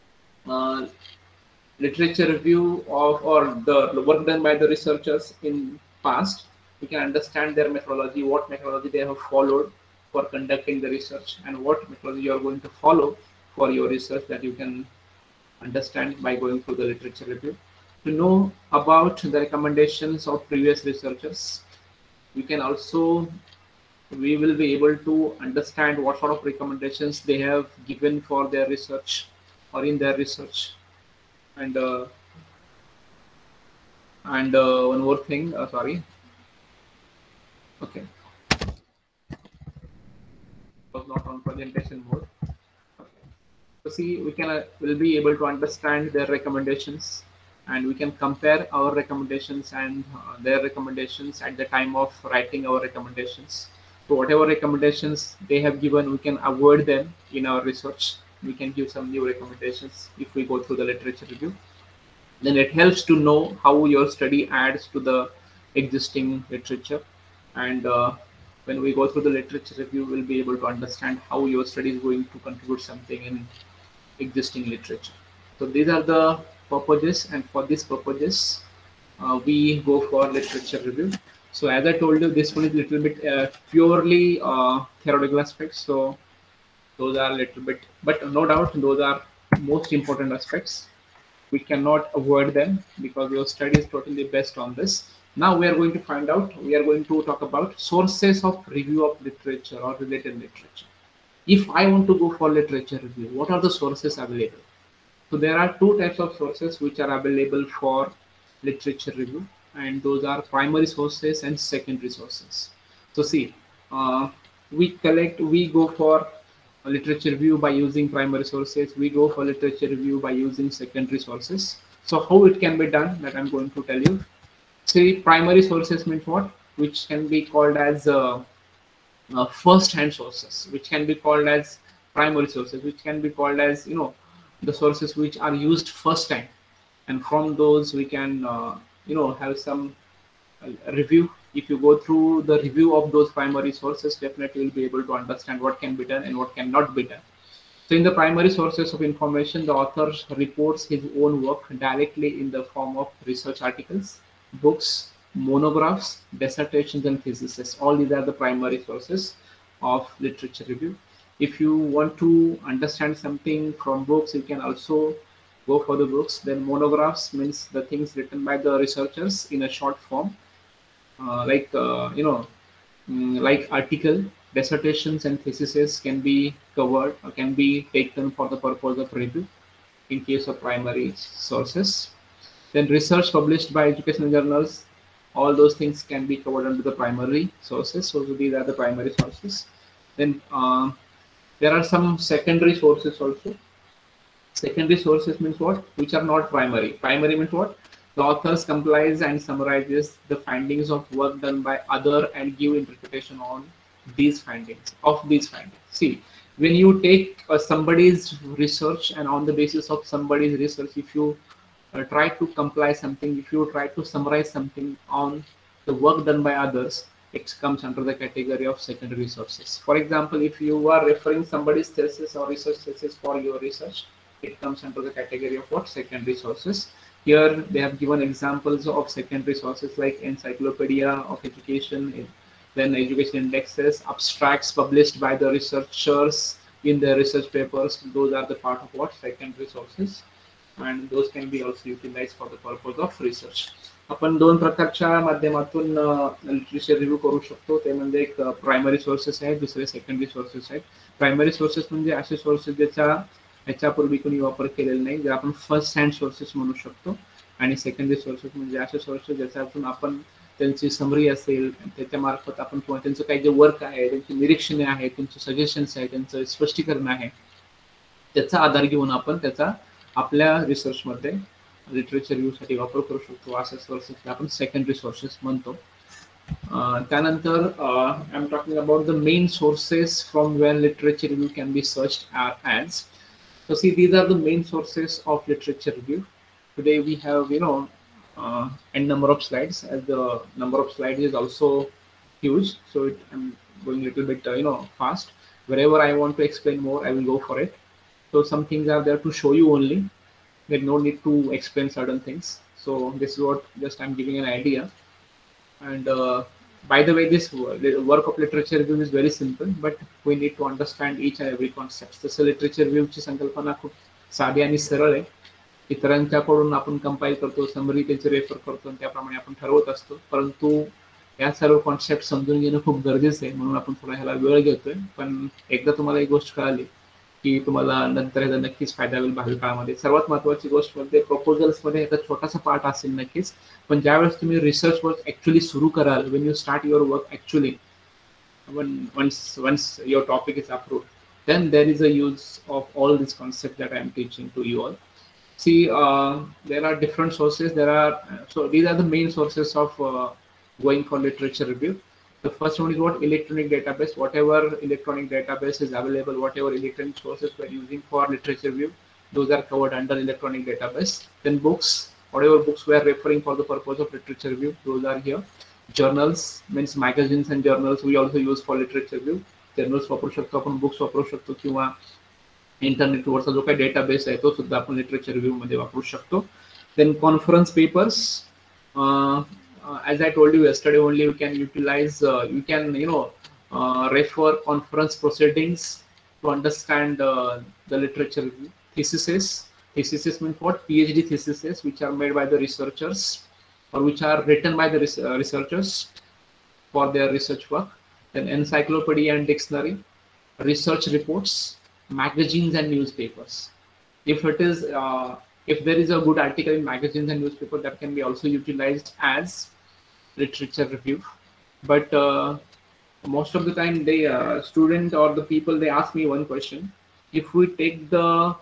uh, literature review of or the work done by the researchers in past, we can understand their methodology, what methodology they have followed for conducting the research, and what methodology you are going to follow for your research, that you can understand by going through the literature review. To know about the recommendations of previous researchers, we can also, we will be able to understand what sort of recommendations they have given for their research or in their research. And uh, and uh, one more thing, uh, sorry. Okay. Was not on presentation mode. Okay. So see, we can uh, will be able to understand their recommendations, and we can compare our recommendations and uh, their recommendations at the time of writing our recommendations. So whatever recommendations they have given, we can avoid them in our research. We can give some new recommendations if we go through the literature review. Then it helps to know how your study adds to the existing literature. And uh, when we go through the literature review, we'll be able to understand how your study is going to contribute something in existing literature. So these are the purposes, and for these purposes, uh, we go for literature review. So as I told you, this one is a little bit uh, purely uh, theoretical aspects. So those are a little bit, but no doubt those are most important aspects. We cannot avoid them because your study is totally based on this. Now we are going to find out, we are going to talk about sources of review of literature or related literature. If I want to go for literature review, what are the sources available? So there are two types of sources which are available for literature review, and those are primary sources and secondary sources. So see, uh, we collect, we go for literature review by using primary sources, we go for literature review by using secondary sources. So how it can be done, that I'm going to tell you. See, primary sources means what? Which can be called as uh, uh, first-hand sources, which can be called as primary sources, which can be called as, you know, the sources which are used first time, and from those we can uh, you know, have some uh, review. If you go through the review of those primary sources, definitely you'll be able to understand what can be done and what cannot be done. So in the primary sources of information, the author reports his own work directly in the form of research articles, books, monographs, dissertations, and theses. All these are the primary sources of literature review. If you want to understand something from books, you can also go for the books. Then monographs means the things written by the researchers in a short form, uh, like uh, you know, mm, like article, dissertations, and theses can be covered or can be taken for the purpose of review in case of primary sources. Then research published by educational journals, all those things can be covered under the primary sources. So these are the primary sources. Then uh, there are some secondary sources also. Secondary sources means what? Which are not primary. Primary means what? The authors compiles and summarizes the findings of work done by other and give interpretation on these findings, of these findings. See, when you take uh, somebody's research, and on the basis of somebody's research, if you uh, try to compile something, if you try to summarize something on the work done by others, it comes under the category of secondary sources. For example, if you are referring somebody's thesis or research thesis for your research, it comes under the category of what? Secondary sources. Here they have given examples of secondary sources like Encyclopedia of Education, then education indexes, abstracts published by the researchers in their research papers. Those are the part of what? Secondary sources, and those can be also utilized for the purpose of research. आपण दोन प्रकारच्या माध्यमातून literature review करू शकतो. ते म्हणजे एक primary sources आहेत, दुसरे सेकंडरी सोर्सेस आहेत. प्रायमरी सोर्सेस म्हणजे असे सोर्सेस ज्याचा ह्याच्यापूर्वी कोणी वापर केलेला नाही, जे आपण फर्स्ट हँड सोर्सेस म्हणू शकतो. आणि सेकंडरी सोर्सेस म्हणजे असे सोर्सेस ज्याच्यातून आपण त्यांची समरी असेल, त्याच्या मार्फत आपण किंवा त्यांचं काही जे वर्क आहे, त्यांची निरीक्षणे आहेत, त्यांचे सजेशन्स आहे, त्यांचं स्पष्टीकरण आहे, त्याचा आधार घेऊन आपण त्याचा आपल्या रिसर्चमध्ये लिटरेचर रिव्ह्यू साठी वापर करू शकतो. अशा सोर्सेस आपण सेकंडरी सोर्सेस म्हणतो. त्यानंतर I am talking about the main sources from where literature review can be searched as. So see, these are the main sources of literature review. Today we have, you know, uh, n number of slides, as the number of slides is also huge. So it, I'm going a little bit, uh, you know, fast. Wherever I want to explain more, I will go for it. So some things are there to show you only. There's no need to explain certain things. So this is what just I'm giving an idea. And uh, by the way, this work of literature review is very simple, but we need to understand each and every concept. तसं literature रिव्ह्यूची संकल्पना खूप साधी आणि सरळ आहे. इतरांच्याकडून आपण compile करतो, समरी त्याचे रेफर करतो आणि त्याप्रमाणे आपण ठरवत असतो. परंतु या सर्व कॉन्सेप्ट समजून घेणं खूप गरजेचं आहे, म्हणून आपण थोडा ह्याला वेळ घेतोय. पण एकदा तुम्हाला एक गोष्ट कळाली की तुम्हाला नंतर ह्याचा नक्कीच फायदा होईल भावी काळामध्ये. सर्वात महत्त्वाची गोष्ट म्हणजे प्रपोजल्समध्ये ह्याचा छोटासा पार्ट असेल नक्कीच, पण ज्यावेळेस तुम्ही रिसर्च वर्क ॲक्च्युली सुरू कराल, when you start your work actually, once once your topic is approved, then there is a use of all these concepts that I am teaching to you all. See, uh, there are different sources. There are so these are the main sources of uh, going for literature review. The first one is what? Electronic database. Whatever electronic database is available, whatever electronic sources we're using for literature review, those are covered under electronic database. Then books, whatever books we are referring for the purpose of literature review, those are here. Journals means magazines and journals we also use for literature review. Journals वापरू शकतो आपण, books वापरू शकतो, किंवा इंटरनेटवरचा जो काही database आहे तो सुद्धा आपण लिटरेचर रिव्ह्यू मध्ये वापरू शकतो. Then conference papers. Uh, uh, as I told you yesterday, only you can utilize, uh, you can you know uh, refer conference proceedings to understand uh, the literature review. Theses. Theses means what? PhD theses, which are made by the researchers or which are written by the res uh, researchers for their research work. Then encyclopedia and dictionary, research reports, magazines and newspapers. If it is, uh, if there is a good article in magazines and newspaper, that can be also utilized as literature review. But uh, most of the time, the uh, student or the people, they ask me one question: if we take the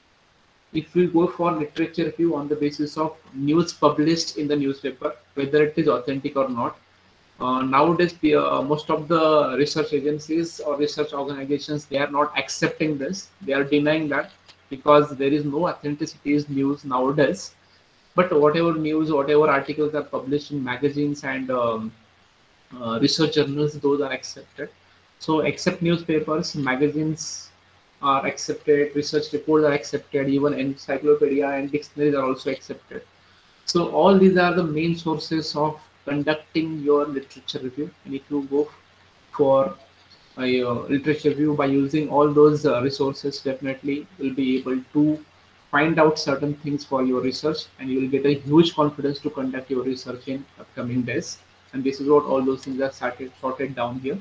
if we go for literature review on the basis of news published in the newspaper, whether it is authentic or not, uh, nowadays uh, most of the research agencies or research organizations, they are not accepting this. They are denying that because there is no authenticity in news nowadays. But whatever news, whatever articles are published in magazines and um, uh, research journals, those are accepted. So except newspapers, magazines are accepted, research reports are accepted, even encyclopedia and dictionaries are also accepted. So all these are the main sources of conducting your literature review. And if you go for a uh, literature review by using all those uh, resources, definitely will be able to find out certain things for your research, and you will get a huge confidence to conduct your research in upcoming days. And this is what all those things are sorted, sorted down here.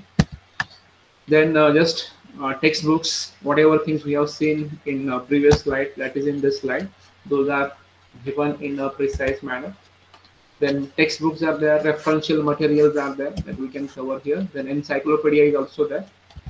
Then uh, just uh, textbooks, whatever things we have seen in uh, previous slide, that is in this slide, those are given in a precise manner. Then textbooks are there, referential materials are there that we can cover here. Then encyclopedia is also there.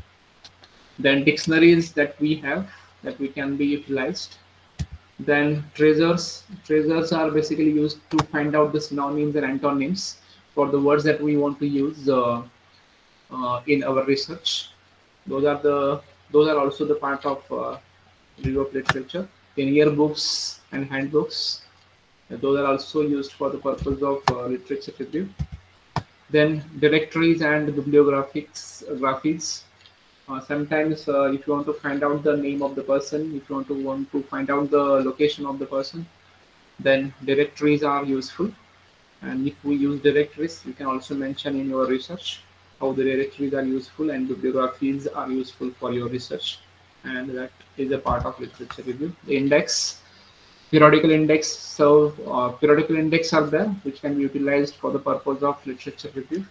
Then dictionaries that we have that we can be utilized. Then treasures. Treasures are basically used to find out the synonyms and antonyms for the words that we want to use uh, uh, in our research. Those are the those are also the part of uh, review of literature. Then yearbooks and handbooks, those are also used for the purpose of uh, literature review. Then directories and bibliographics, uh, graphics. Uh, sometimes uh, if you want to find out the name of the person, if you want to want to find out the location of the person, then directories are useful. And if we use directories, you can also mention in your research how the directories are useful and bibliographies are useful for your research. And that is a part of literature review. The index, periodical index. So uh, periodical index are there, which can be utilized for the purpose of literature review.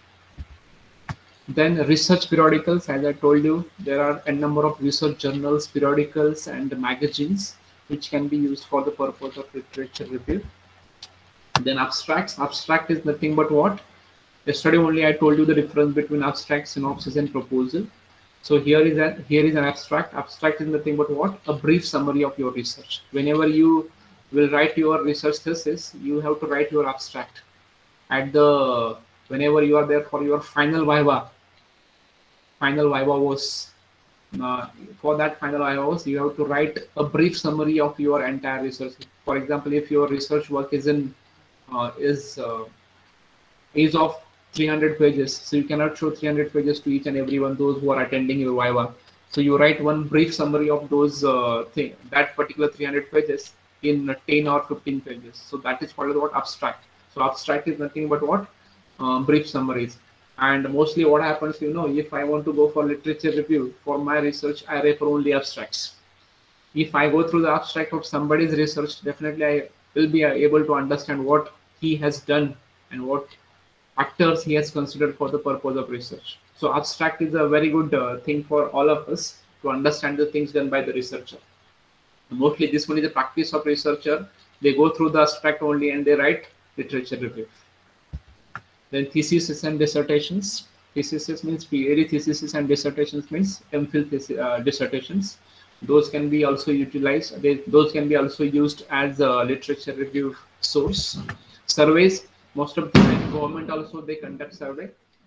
Then research periodicals, as I told you, there are a number of research journals, periodicals, and magazines which can be used for the purpose of literature review. Then abstracts. Abstract is nothing but what? Yesterday only I told you the difference between abstract, synopsis, and proposal. So here is a here is an abstract. Abstract is nothing but what? A brief summary of your research. Whenever you will write your research thesis, you have to write your abstract. At the whenever you are there for your final viva, final viva was uh, for that final viva was you have to write a brief summary of your entire research. For example, if your research work is in uh, is uh, is of three hundred pages, so you cannot show three hundred pages to each and every one those who are attending your viva. So you write one brief summary of those uh, thing that particular three hundred pages in ten or fifteen pages. So that is called what? Abstract. So abstract is nothing but what? Um, brief summaries. And mostly what happens, you know, if I want to go for literature review for my research, I refer only abstracts. If I go through the abstract of somebody's research, definitely I will be able to understand what he has done and what factors he has considered for the purpose of research. So abstract is a very good uh, thing for all of us to understand the things done by the researcher. Mostly this one is the practice of researcher. They go through the abstract only and they write literature review. Then theses and dissertations. Theses means PhD theses and dissertations means MPhil thesis, uh, dissertations. Those can be also utilized. They, those can be also used as a literature review source. Surveys. Most of the time, government also they conduct survey.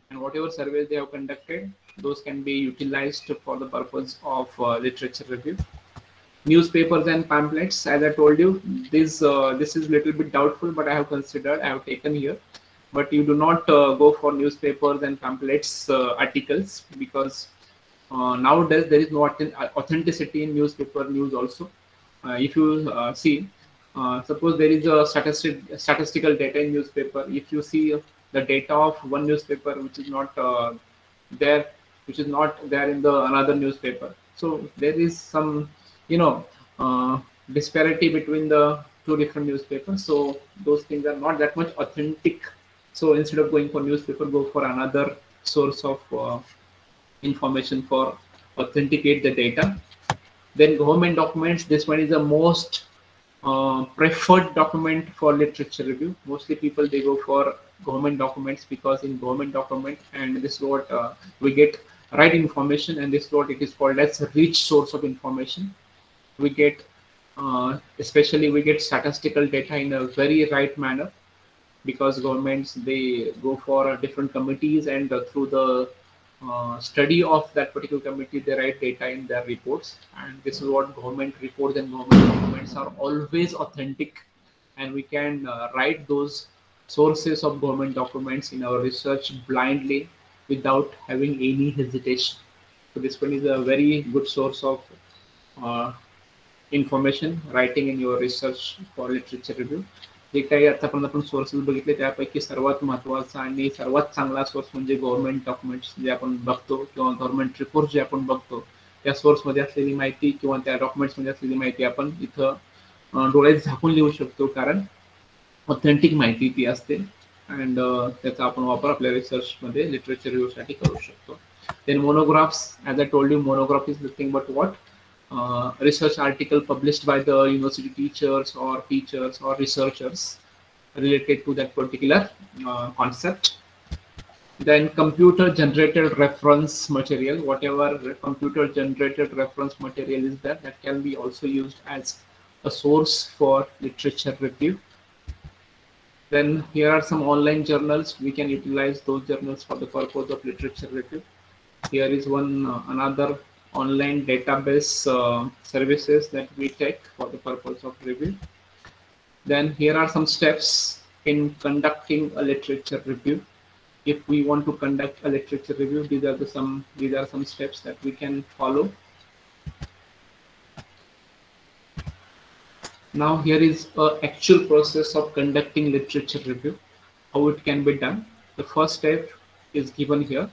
and whatever surveys they have conducted, those can be utilized for the purpose of uh, literature review. Newspapers and pamphlets, as I told you, this uh, this is a little bit doubtful, but I have considered, I have taken here. But you do not uh, go for newspapers and pamphlets uh, articles, because uh, nowadays there is no authenticity in newspaper news also. Uh, if you uh, see, uh, suppose there is a statistic, statistical data in newspaper. If you see the data of one newspaper which is not uh, there, which is not there in the another newspaper, so there is some, you know, uh, disparity between the two different newspapers. So those things are not that much authentic. So instead of going for newspaper, go for another source of uh, information for authenticate the data. Then government documents. This one is the most uh, preferred document for literature review. Mostly people, they go for government documents, because in government document, and this is what uh, we get right information, and this is what it is called as a rich source of information. We get, uh, especially we get statistical data in a very right manner, because governments, they go for uh, different committees, and uh, through the uh, study of that particular committee, they write data in their reports. And this is what government reports and government documents are always authentic, and we can uh, write those sources of government documents in our research blindly without having any hesitation. So this one is a very good source of uh, information writing in your research for literature review. जे काही आतापर्यंत आपण sources बघितले त्यापैकी सर्वात महत्त्वाचा आणि सर्वात चांगला सोर्स म्हणजे गव्हर्नमेंट डॉक्युमेंट्स जे आपण बघतो, किंवा गव्हर्नमेंट रिपोर्ट जे आपण बघतो, त्या सोर्समध्ये असलेली माहिती किंवा त्या डॉक्युमेंट्समध्ये असलेली माहिती आपण इथं डोळ्यात झाकून लिहू शकतो, कारण ऑथेंटिक माहिती ती असते. अँड त्याचा आपण वापर आपल्या रिसर्चमध्ये लिटरेचर रिव्ह्यूसाठी करू शकतो. Then monographs, as I told you, monograph is nothing but what Uh, research article published by the university teachers or teachers or researchers related to that particular uh, concept. Then computer generated reference material, whatever computer generated reference material is there, that can be also used as a source for literature review. Then here are some online journals. We can utilize those journals for the purpose of literature review. Here is one uh, another online database uh, services that we take for the purpose of review. Then here are some steps in conducting a literature review. If we want to conduct a literature review, these are the some these are some steps that we can follow. Now here is a actual process of conducting literature review, how it can be done. The first step is given here.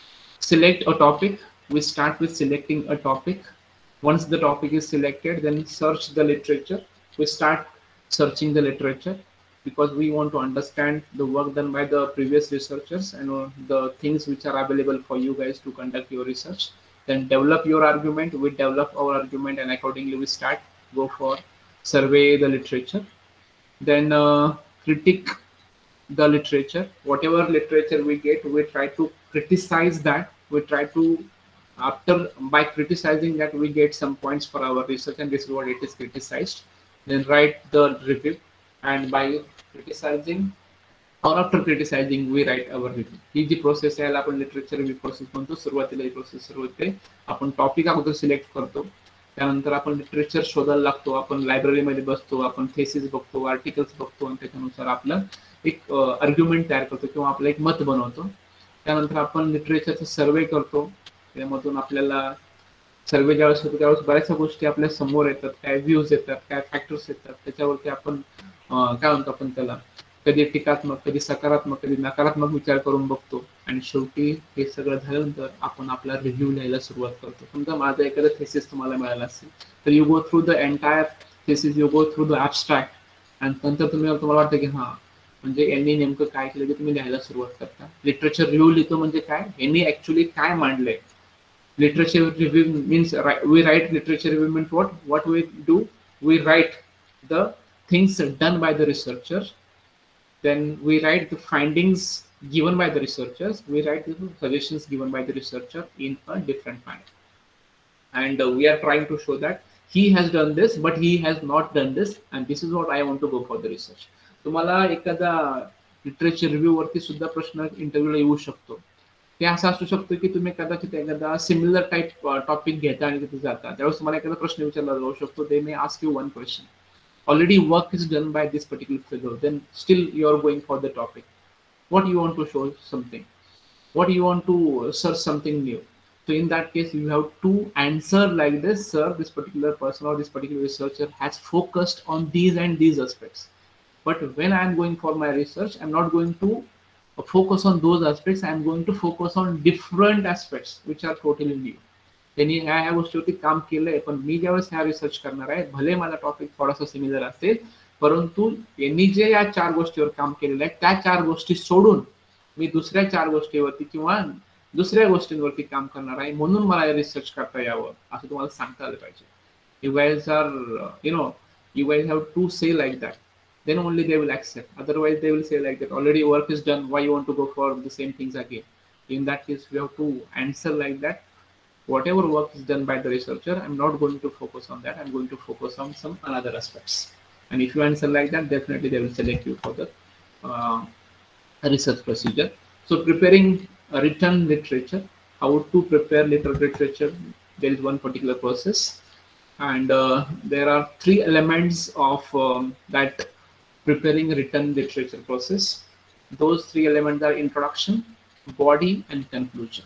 Select a topic. We start with selecting a topic. Once the topic is selected, then search the literature. We start searching the literature because we want to understand the work done by the previous researchers and uh, the things which are available for you guys to conduct your research. Then develop your argument. We develop our argument, and accordingly we start go for survey the literature. Then uh, critique the literature. Whatever literature we get, we try to criticize that. We try to After, by criticizing that, we get some points for our research, and this is what it is criticized. Then write the review, and by criticizing or after criticizing, we write our review. ही जी process आहे, आपण literature review process म्हणतो. सुरुवातीला ही process सुरू होते. आपण topic अगोदर सिलेक्ट करतो, त्यानंतर आपण लिटरेचर शोधायला लागतो. आपण लायब्ररीमध्ये बसतो, आपण थेसिस बघतो, आर्टिकल्स बघतो, आणि त्याच्यानुसार आपलं एक आर्ग्युमेंट तयार करतो किंवा आपलं एक मत बनवतो. त्यानंतर आपण लिटरेचरचा सर्वे करतो. त्यामधून आपल्याला सर्वे ज्यावेळेस होतो त्यावेळेस बऱ्याचशा गोष्टी आपल्या समोर येतात, काय व्ह्यूज येतात, काय फॅक्टर्स येतात, त्याच्यावरती आपण काय म्हणतो आपण त्याला कधी टीकात्मक, कधी सकारात्मक, कधी नकारात्मक विचार करून बघतो. आणि शेवटी हे सगळं झाल्यानंतर आपण आपला रिव्ह्यू लिहायला सुरुवात करतो. समजा माझा एखादा थेसिस तुम्हाला मिळाला असेल, तर you go through the entire thesis, you go through the abstract, आणि नंतर तुम्ही तुम्हाला वाटतं की हां म्हणजे यांनी नेमकं काय केलं ते तुम्ही लिहायला सुरुवात करता. लिटरेचर रिव्ह्यू लिहितो म्हणजे काय, यांनी ऍक्च्युली काय मांडलंय. Literature review means we write literature review means what? What we do? We write the things done by the researcher. Then we write the findings given by the researchers. We write the suggestions given by the researcher in a different manner. And uh, we are trying to show that he has done this, but he has not done this, and this is what I want to go for the research. तुम्हाला एखादा literature review वरती सुद्धा प्रश्न इंटरव्ह्यूला येऊ शकतो ते असं असू शकतो की तुम्ही कदाचित एखादा सिमिलर टाईप टॉपिक घेता आणि तिथे जाता, त्यावेळेस तुम्हाला एखादा प्रश्न विचारला जाऊ शकतो. They may ask you one question, already work is done by this particular figure, then still you are going for the topic. What you want to show something, what you want to search something new. So in that case you have to answer like this: sir, this particular person or this particular researcher has focused on these and these aspects, but when I am going for my research, I'm not going to focus on those aspects, I'm going to focus on different aspects which are totally new. त्यांनी ह्या ह्या गोष्टीवरती काम केलंय, पण मी ज्यावेळेस ह्या research करणार आहे, भले माझा टॉपिक थोडासा सिमिलर असेल, परंतु यांनी जे या चार गोष्टीवर काम केलेलं आहे त्या चार गोष्टी सोडून मी दुसऱ्या चार गोष्टीवरती किंवा दुसऱ्या गोष्टींवरती काम करणार आहे, म्हणून मला रिसर्च करता यावं असं तुम्हाला सांगता आलं पाहिजे. You guys are you know you guys have to say like that, then only they will accept. Otherwise they will say like that, already work is done, why you want to go for the same things again? In that case we have to answer like that: whatever work is done by the researcher, I'm not going to focus on that, I'm going to focus on some another aspects. And if you answer like that, definitely they will select you for the uh, research procedure. So preparing a written literature, how to prepare literary literature, there is one particular process, and uh, there are three elements of um, that preparing written literature process. Those three elements are introduction, body, and conclusion.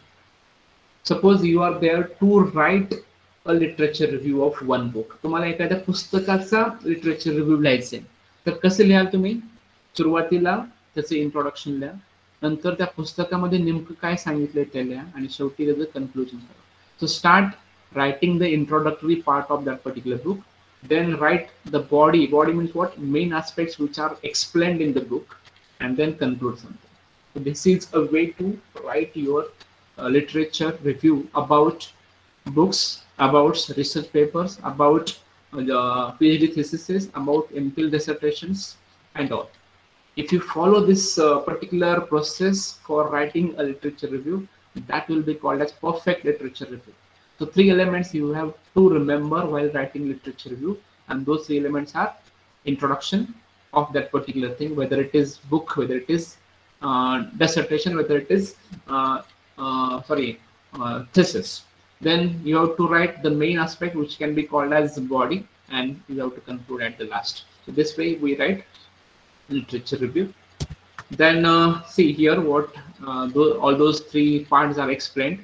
Suppose you are there to write a literature review of one book. तुम्हाला एखाद्या पुस्तकाचा literature review लिहायचा आहे, तर कसं लिहाल तुम्ही? सुरुवातीला त्याचे इंट्रोडक्शन लिहा, नंतर त्या पुस्तकामध्ये नेमकं काय सांगितलंय ते लिहा, आणि शेवटी त्याचं कन्क्लुजन करा. So start writing the introductory part of that particular book, then write the body. Body means what? Main aspects which are explained in the book, and then conclude something. So this is a way to write your uh, literature review about books, about research papers, about uh, the PhD theses, about M Phil dissertations, and all. If you follow this uh, particular process for writing a literature review, that will be called as perfect literature review. So three elements you have to remember while writing literature review, and those three elements are introduction of that particular thing, whether it is book, whether it is uh, dissertation, whether it is uh, uh, sorry uh, thesis. Then you have to write the main aspect, which can be called as body, and you have to conclude at the last. So this way we write literature review. Then uh, see here what uh, th all those three parts are explained.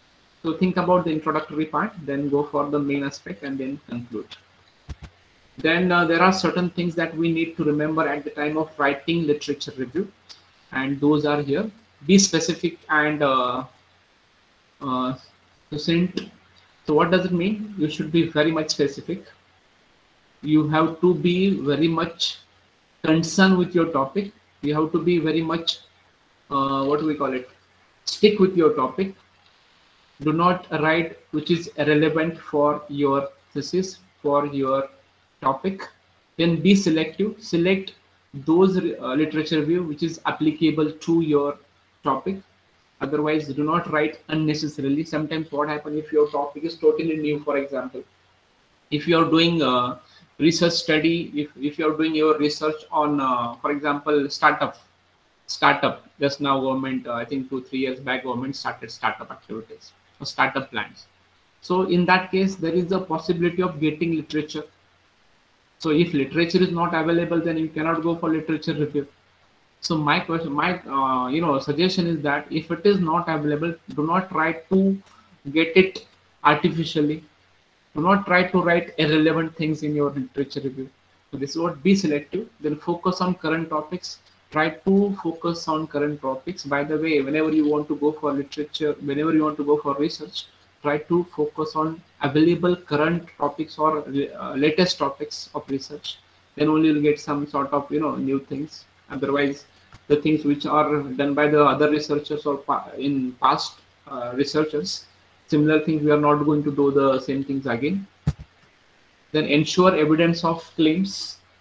So think about the introductory part, then go for the main aspect, and then conclude. Then uh, there are certain things that we need to remember at the time of writing literature review, and those are here. Be specific and uh, uh, succinct. So what does it mean? You should be very much specific. You have to be very much concerned with your topic. You have to be very much, uh, what do we call it? Stick with your topic. Do not write which is irrelevant for your thesis, for your topic. Then be selective. Select those uh, literature review which is applicable to your topic. Otherwise, do not write unnecessarily. Sometimes what happens if your topic is totally new, for example, if you are doing a research study, if, if you are doing your research on, uh, for example, startup, startup, just now government, uh, I think two, three years back, government started startup activities. Startup plans. So in that case, there is a possibility of getting literature. So if literature is not available, then you cannot go for literature review. So my question, my uh, you know suggestion is that if it is not available, do not try to get it artificially. Do not try to write irrelevant things in your literature review. So this is what: be selective. Then focus on current topics. Try to focus on current topics. By the way, whenever you want to go for literature, whenever you want to go for research, try to focus on available current topics or uh, latest topics of research. Then only you'll get some sort of you know new things. Otherwise, the things which are done by the other researchers or pa in past uh, researchers, similar things, we are not going to do the same things again. Then ensure evidence of claims.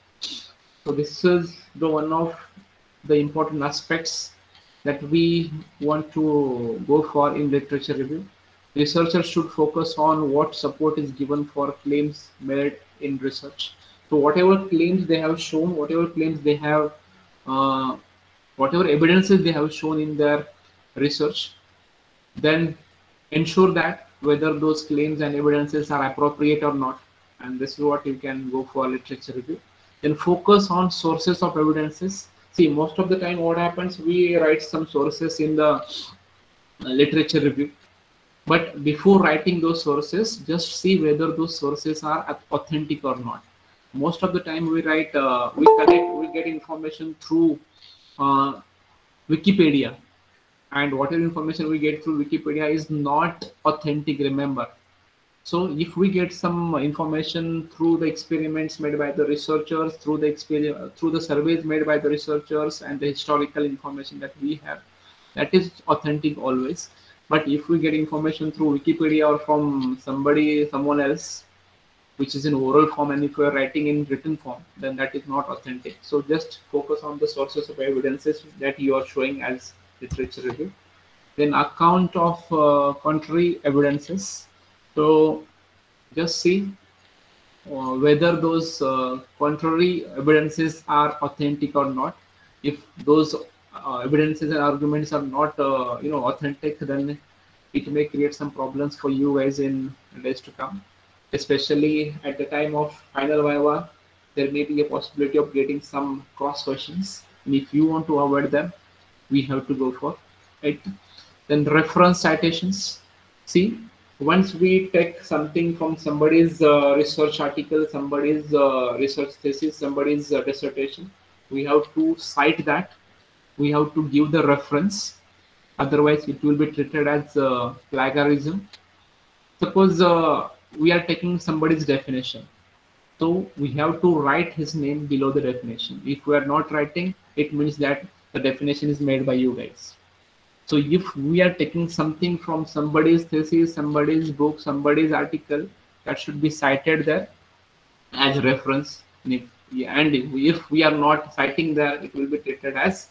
So this is the one of the important aspects that we want to go for in literature review. Researchers should focus on what support is given for claims made in research. So whatever claims they have shown, whatever claims they have, uh, whatever evidences they have shown in their research, Then ensure that whether those claims and evidences are appropriate or not, and this is what you can go for literature review. Then focus on sources of evidences. See, most of the time what happens, we write some sources in the literature review, but before writing those sources, just see whether those sources are authentic or not. Most of the time we write, uh, we connect, we get information through uh, Wikipedia, and whatever information we get through Wikipedia is not authentic, remember. So if we get some information through the experiments made by the researchers, through the experience, through the surveys made by the researchers, and the historical information that we have, that is authentic always. But if we get information through Wikipedia or from somebody, someone else, which is in oral form, and if we are writing in written form, then that is not authentic. So just focus on the sources of evidences that you are showing as literature review. Then account of uh, contrary evidences. So just see uh, whether those uh, contrary evidences are authentic or not. If those uh, evidences and arguments are not uh, you know authentic, then it may create some problems for you guys in days to come. Especially at the time of final viva, there may be a possibility of getting some cross questions, and if you want to avoid them, we have to go for it. Then reference citations. See, once we take something from somebody's uh, research article, somebody's uh, research thesis, somebody's uh, dissertation, we have to cite that. We have to give the reference. Otherwise, it will be treated as uh, plagiarism. Suppose uh, we are taking somebody's definition, so we have to write his name below the definition. If we are not writing, it means that the definition is made by you guys. So if we are taking something from somebody's thesis, somebody's book, somebody's article, that should be cited there as reference. And if, and if we are not citing there, it will be treated as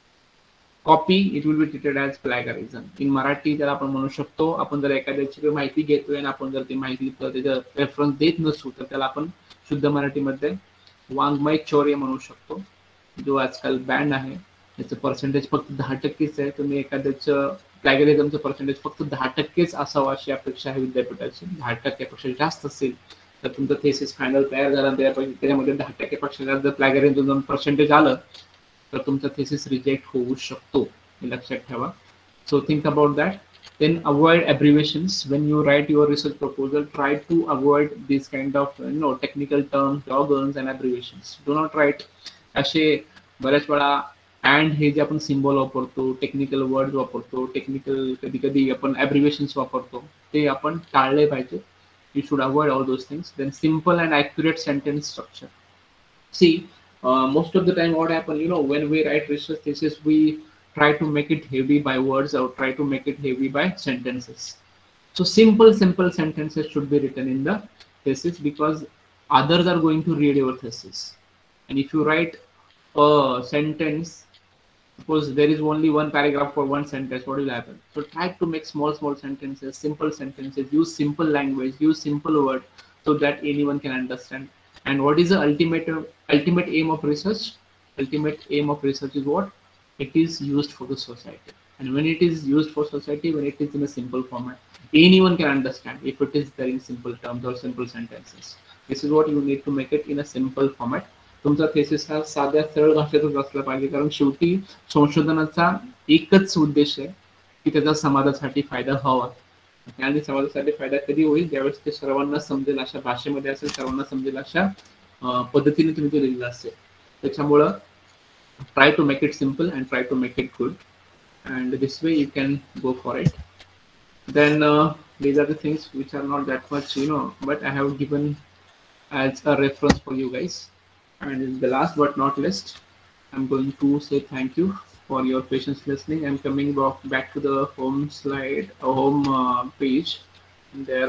copy, it will be treated as plagiarism. In Marathi त्याला आपण म्हणू शकतो, आपण जर एखाद्याची माहिती घेतोय आणि आपण जर ती माहिती त्याचा रेफरन्स देत नसू, तर त्याला आपण शुद्ध मराठीमध्ये वाङ्मय चौर्य म्हणू शकतो, जो आजकाल बॅन आहे. त्याचं पर्सेंटेज फक्त दहा टक्केच आहे. तुम्ही एखाद्याचं प्लॅगरिझमचं पर्सेंटेज फक्त दहा टक्केच असावं अशी अपेक्षा आहे विद्यापीठाची. दहा टक्क्यापेक्षा जास्त असेल तर तुमचं थेसिस फायनल तयार झाला, त्याच्यामध्ये दहा टक्क्यापेक्षा जास्त जर प्लॅगरिझम पर्सेंटेज आलं तर तुमचा thesis reject होऊ शकतो, हे लक्षात ठेवा. So think about that. Then avoid abbreviations when you write your research proposal. Try to avoid these kind of you know technical terms, jargons and abbreviations. Do not write असे बऱ्याच वेळा and हे जे आपण symbol वापरतो, technical words वापरतो, technical कधी कधी आपण abbreviations वापरतो, ते आपण टाळले पाहिजे. You should avoid all those things. Then simple and accurate sentence structure. See, Uh, most of the time what happens, you know, when we write research thesis, we try to make it heavy by words or try to make it heavy by sentences. So simple, simple sentences should be written in the thesis because others are going to read your thesis. And if you write a sentence, suppose there is only one paragraph for one sentence, what will happen? So try to make small, small sentences, simple sentences, use simple language, use simple words so that anyone can understand. And what is the ultimate ultimate aim of research? Ultimate aim of research is what? It is used for the society. And when it is used for society, when it is in a simple format, anyone can understand if it is there in simple terms or simple sentences. This is what you need to make it in a simple format. तुमचा thesis हा साध्या सरळ भाषेतच असला पाहिजे, कारण शेवटी संशोधनाचा एकच उद्देश आहे की त्याचा समाजासाठी फायदा व्हावा. आणि समाजासाठी फायदा कधी होईल, ज्यावेळेस ते सर्वांना समजेल अशा भाषेमध्ये असेल, सर्वांना समजेल अशा पद्धतीने तुम्ही ते लिहिलं असेल. त्याच्यामुळं try to make it simple and try to make it good, and this way you can go for it. Then these are the things which are not that much, you know, but I have given as a reference for you guys. And the last but not least, I'm going to say thank you for your patience listening. I'm coming back to the home slide, uh, home uh, page. And there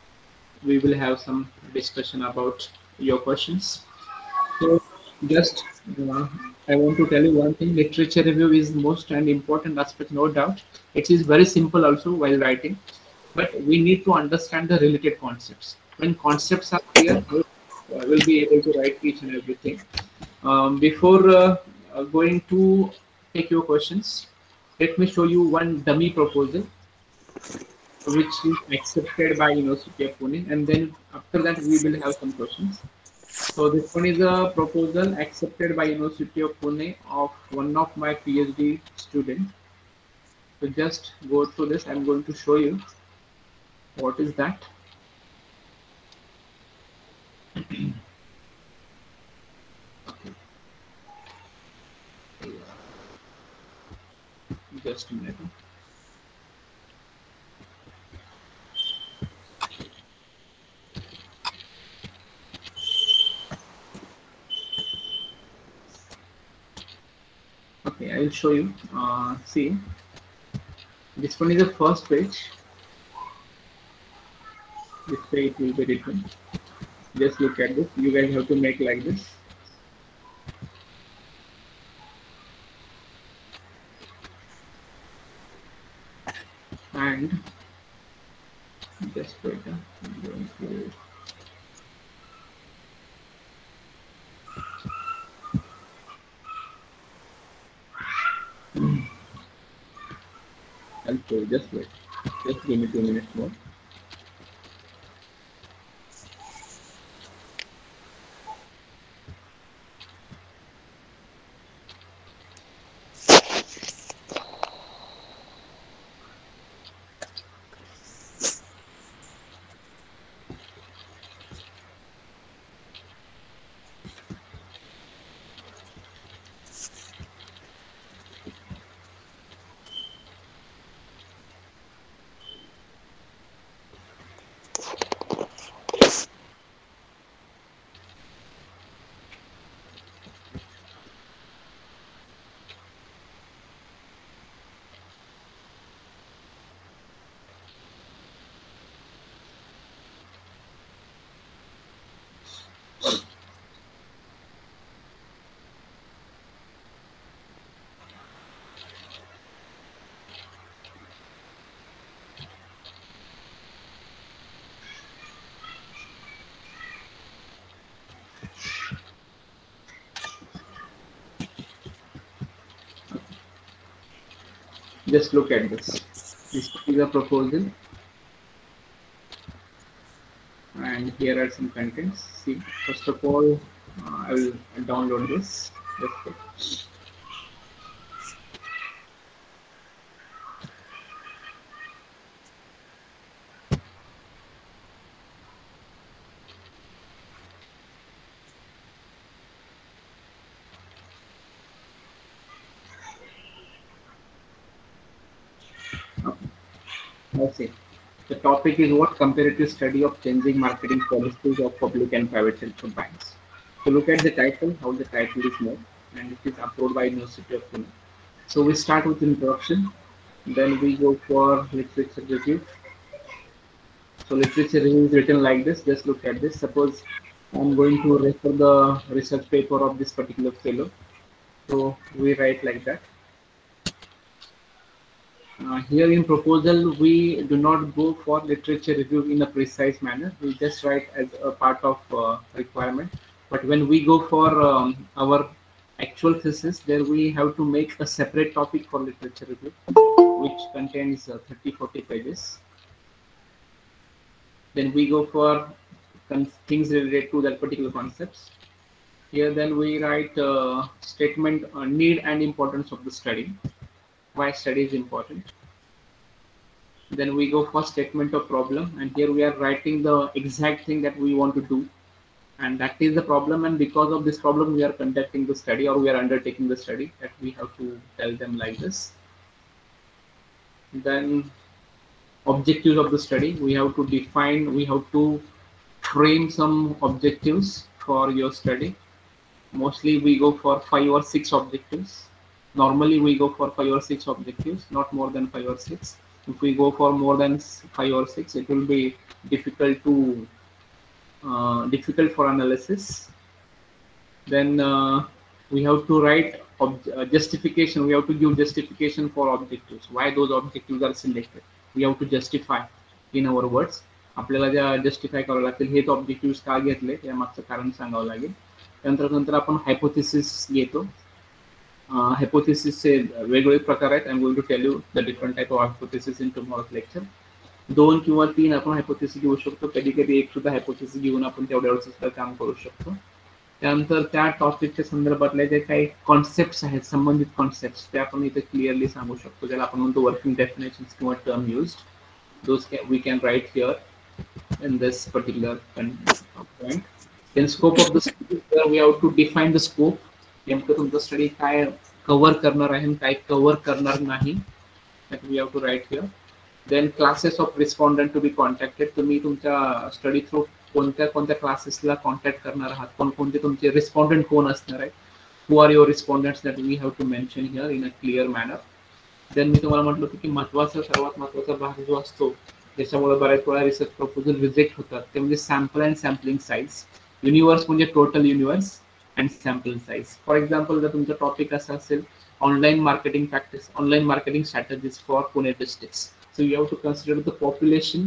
we will have some discussion about your questions. So just uh, I want to tell you one thing. Literature review is most and important aspect, no doubt. It is very simple also while writing, but we need to understand the related concepts. When concepts are clear, we'll be able to write each and everything. Um, before uh, uh, going to take your questions, let me show you one dummy proposal. which is accepted by University of Pune, and then after that we will have some questions. So this one is a proposal accepted by University of Pune of one of my PhD students. So just go through this. I'm going to show you what is that. Okay. Just a minute. Okay, I will show you. Uh, see, this one is the first page. This way it will be written. Just look at this. You guys have to make like this. And just wait. I'm going to I'll show you. Just wait. Just give me two minutes more. Just look at this. This is a proposal, and here are some contents. See, first of all, uh, I will download this. Just wait. That's it. The topic is what comparative study of changing marketing policies of public and private sector banks. So look at the title, how the title is made, and it is approved by University of Pune. So we start with introduction, then we go for literature review. So literature review is written like this. Just look at this. Suppose I'm going to refer the research paper of this particular fellow. So we write like that. Uh, here in proposal, we do not go for literature review in a precise manner. We just write as a part of uh, requirement. But when we go for um, our actual thesis, there we have to make a separate topic for literature review, which contains uh, thirty to forty pages. Then we go for things related to that particular concepts. Here then we write uh, statement uh, need and importance of the study. Why study is important. Then we go for statement of problem, and here we are writing the exact thing that we want to do, and that is the problem, and because of this problem we are conducting the study, or we are undertaking the study, that we have to tell them like this. Then objectives of the study, we have to define, we have to frame some objectives for your study. Mostly we go for five or six objectives. Normally we go for five or six objectives, not more than five or six. If we go for more than five or six, it will be difficult to uh, difficult for analysis. Then uh, we have to write ob uh, justification. We have to give justification for objectives. Why those objectives are selected. We have to justify in our words. आपल्याला ज्या justify करावं लागतील हे objectives का घेतले यामागचं कारण सांगावं लागेल. नंतर नंतर आपण hypothesis घेतो. हायपोथेसिसचे वेगवेगळे प्रकार आहेत. I am going to tell you the different type of hypothesis in tomorrow's lecture. दोन किंवा तीन आपण हायपोथेसिस घेऊ शकतो, कधी कधी एक सुद्धा हायपोथेसिस घेऊन आपण तेवढ्यावर सुद्धा काम करू शकतो. त्यानंतर त्या टॉपिकच्या संदर्भातले जे काही कॉन्सेप्ट्स आहेत, संबंधित कॉन्सेप्ट्स, ते आपण इथे क्लिअरली सांगू शकतो, ज्याला आपण म्हणतो वर्किंग डेफिनेशन्स किंवा term used. Those we can write here in this particular point. Then scope of the study, we have to define the scope. नेमकं तुमचं स्टडी काय कव्हर करणार आहे, काय कव्हर करणार नाही, that we have to write here. Then classes of respondent to be contacted. तुम्ही तुमच्या स्टडी थ्रू कोणत्या कोणत्या क्लासेसला कॉन्टॅक्ट करणार आहात, कोणकोणते तुमचे रिस्पॉन्डंट कोण असणार आहे, who are your respondents, that we have to mention here in a clear manner. Then मी तुम्हाला म्हटलं होतं की महत्त्वाचा सर्वात महत्त्वाचा भाग जो असतो, त्याच्यामुळे बऱ्याच वेळा रिसर्च प्रपोजल रिजेक्ट होतात, ते म्हणजे sample and sampling size. Universe म्हणजे total universe and sample size. For example, जर तुमचा टॉपिक असा असेल online marketing practice, online marketing strategies for Pune districts, so you have to consider the population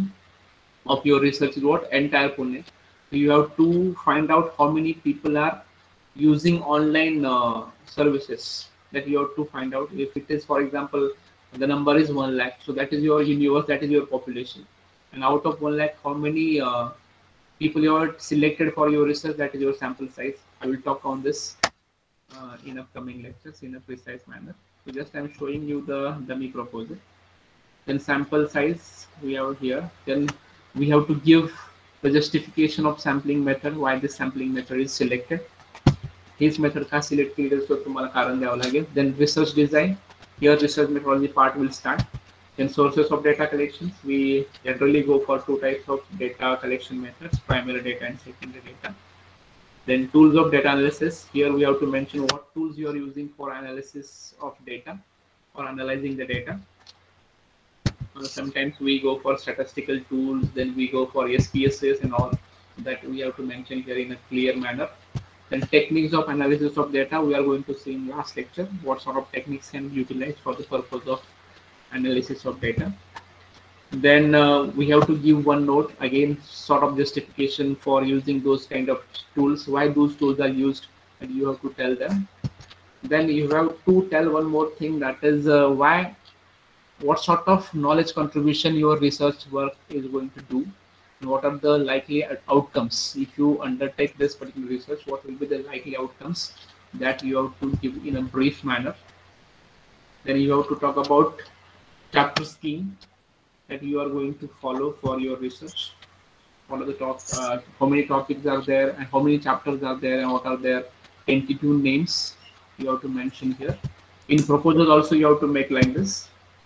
of your research is what entire Pune. So you have to find out how many people are using online uh, services, that you have to find out. If it is, for example, the number is one lakh, so that is your universe, that is your population. And out of one lakh, how many uh, people you have selected for your research, that is your sample size. I will talk on this uh, in upcoming lectures in a precise manner. So just I am showing you the dummy proposal. Then sample size we have here. Then we have to give the justification of sampling method, why this sampling method is selected. This method का select केली तर तुम्हाला कारण द्यावं लागेल. Then research design. Here research methodology part will start. Then sources of data collections. We generally go for two types of data collection methods: primary data and secondary data. Then tools of data analysis. Here we have to mention what tools you are using for analysis of data or analyzing the data. Uh, sometimes we go for statistical tools, then we go for S P S S and all that we have to mention here in a clear manner. Then techniques of analysis of data, we are going to see in last lecture what sort of techniques can be utilized for the purpose of analysis of data. Then uh, we have to give one note, again sort of justification for using those kind of tools, why those tools are used, and you have to tell them. Then you have to tell one more thing, that is uh, why what sort of knowledge contribution your research work is going to do, and what are the likely outcomes if you undertake this particular research, what will be the likely outcomes, that you have to give in a brief manner. Then you have to talk about chapter scheme that you are going to follow for your research. What are the top, uh, how many topics are there, and how many chapters are there, and what are their tentative names, you have to mention here. In proposal also you have to make like this.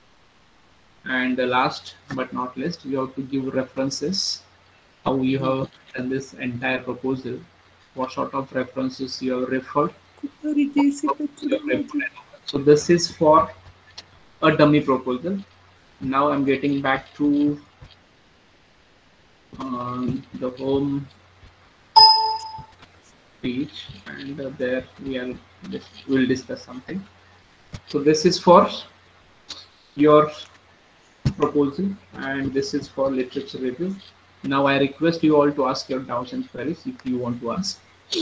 And uh, last but not least, you have to give references, how you have done this entire proposal, what sort of references you have referred. So this is for a dummy proposal. Now I'm getting back to um, the home page, and uh, there we are we'll discuss something. So this is for your proposal, and this is for literature review. Now I request you all to ask your doubts and queries if you want to ask.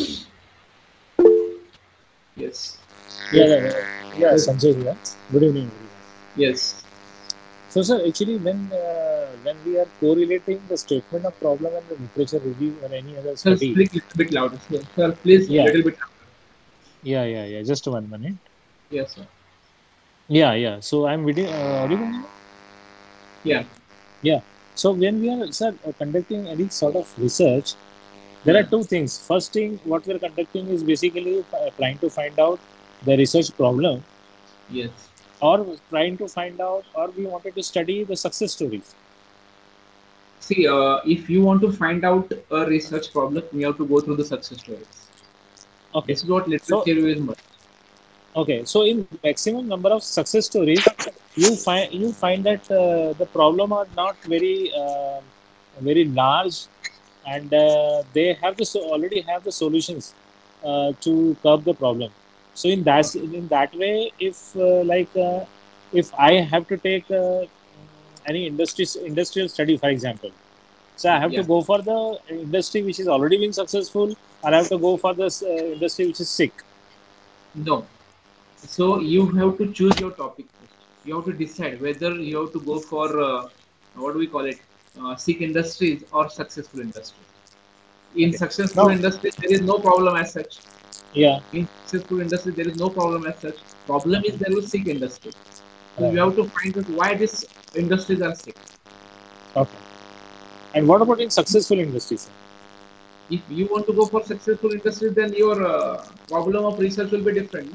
Yes. Yeah, yeah, yeah. yeah Sanjay here. Good evening. Yes. So, sir, actually, when uh, when we are correlating the statement of problem and the literature review or any other Sir, study. speak a little bit louder. Sir, sir please yeah. a little bit louder. Yeah, yeah, yeah. Just one minute. Yes, sir. Yeah, yeah. So I'm video. Uh, audible? Yeah. Yeah. So when we are, sir, uh, conducting any sort of research, there are two things. First thing, what we are conducting is basically uh, trying to find out the research problem. Yes. Or trying to find out, or we wanted to study the success stories. See, uh, if you want to find out a research problem, you have to go through the success stories. Okay. This is what literature review is much. Okay, so in maximum number of success stories, you find you find that uh, the problem are not very uh, very large, and uh, they have the so already have the solutions uh, to curb the problem. So in that in that way, if uh, like uh, if I have to take uh, any industry industrial study, for example, so I have Yeah. to go for the industry which is already been successful, or I have to go for the uh, industry which is sick. No. So you have to choose your topic first. You have to decide whether you have to go for uh, what do we call it, uh, sick industries or successful industries. In Okay. successful Now, industries, there is no problem as such. yeah, In successful industry, there is no problem as such. Problem is there is sick industry. So right. you have to find out why these industries are sick. Okay. And what about in successful industries? If you want to go for successful industries, then your uh, problem of research will be different.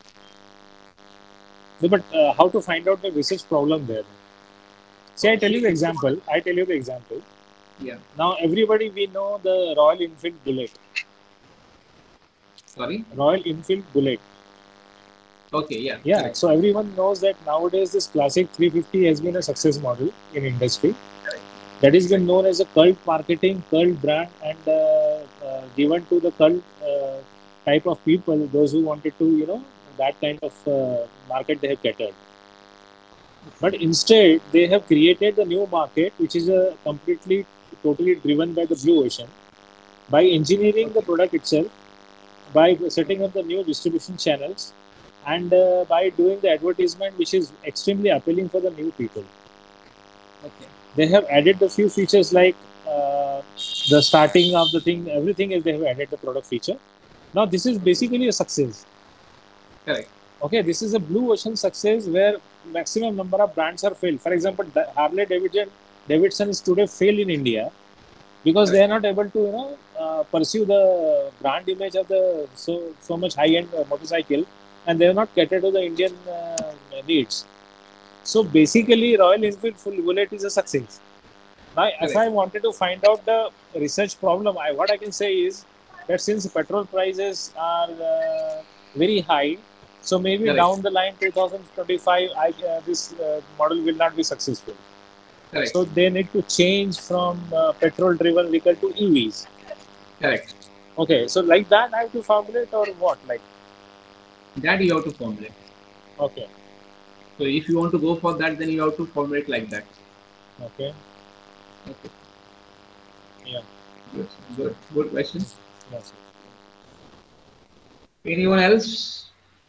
No, but uh, how to find out the research problem there? See, I tell you the example. I tell you the example. Yeah. Now, everybody we know the Royal Enfield Bullet. Sorry. Royal Enfield Bullet. Okay. Yeah. Yeah. Correct. So everyone knows that nowadays this classic three fifty has been a success model in industry. That has been known as a cult marketing, cult brand, and uh, uh, given to the cult uh, type of people, those who wanted to, you know, that kind of uh, market they have catered. But instead, they have created the new market, which is a completely, totally driven by the blue ocean, by engineering the product itself, by setting up the new distribution channels, and uh, by doing the advertisement, which is extremely appealing for the new people. Okay. They have added the few features like uh, the starting of the thing, everything is they have added the product feature. Now, this is basically a success. Correct. Okay, this is a blue ocean success where maximum number of brands are failed. For example, Harley Davidson, Davidson is today failed in India because they are not able to, you know, uh, pursue the brand image of the so so much high-end uh, motorcycle, and they are not catered to the Indian uh, needs. So basically, Royal Enfield Bullet is a success. Now, if Correct. I wanted to find out the research problem, I, what I can say is that since petrol prices are uh, very high, so maybe Correct. down the line, two thousand twenty-five, I, uh, this uh, model will not be successful. Correct. So they need to change from uh, petrol-driven vehicle to E Vs. Correct. Okay, so like that, I have to formulate or what? Like That you have to formulate. okay, So if you want to go for that, then you have to formulate like that. okay, Okay. yeah, Good. Good. Good question. yes. Anyone else?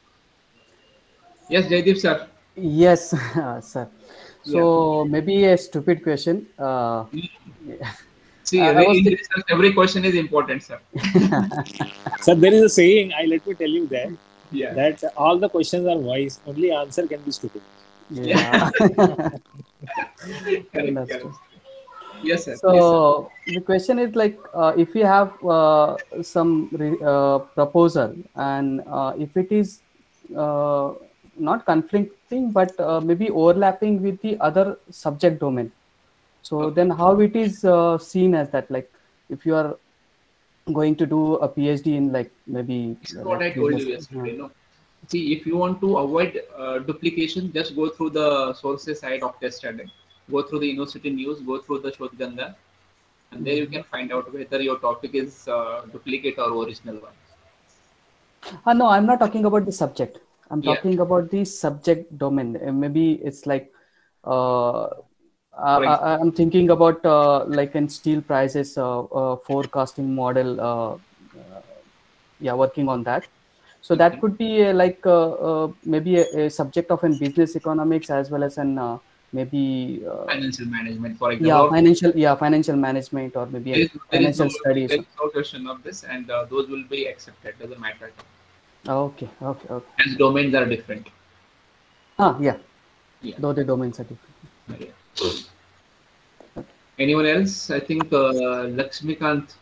Yes, Jaydeep sir. Yes, sir. So maybe a stupid question. Uh, See, I- I every, was in think- research, every question is important, sir. So there is a saying. I let me tell you that Yeah. that all the questions are wise. Only answer can be stupid. yeah. Correct, That's correct. true. Yes, sir. Yes, sir. So the question is like, uh, if you have uh, some re- uh, proposal, and uh, if it is uh, not conflicting, but uh, maybe overlapping with the other subject domain, so Okay. then how it is uh, seen as that? Like, if you are going to do a PhD in like maybe This is uh, what I like told you business- yesterday. No, see, if you want to avoid uh, duplication, just go through the sources side of test study. Go through the university news. Go through the Shodh Ganga, and there you can find out whether your topic is uh, duplicate or original one. Uh, no, I'm not talking about the subject. I'm Yeah. talking about the subject domain. Uh, maybe it's like, uh, I, For I, I'm thinking about uh, like in steel prices uh, uh, forecasting model. Uh, uh, yeah, working on that. So that Okay. could be uh, like uh, uh, maybe a, a subject of in business economics as well as an uh, maybe uh, Financial management, for yeah example. financial yeah financial management or maybe There a is, there is no financial studies. there is no question of this, and uh, those will be accepted. Doesn't matter. Okay, okay, okay. As domains are different. Ah, yeah. Yeah. Though the domains are different. Yeah. Anyone else? I think uh, Lakshmikant.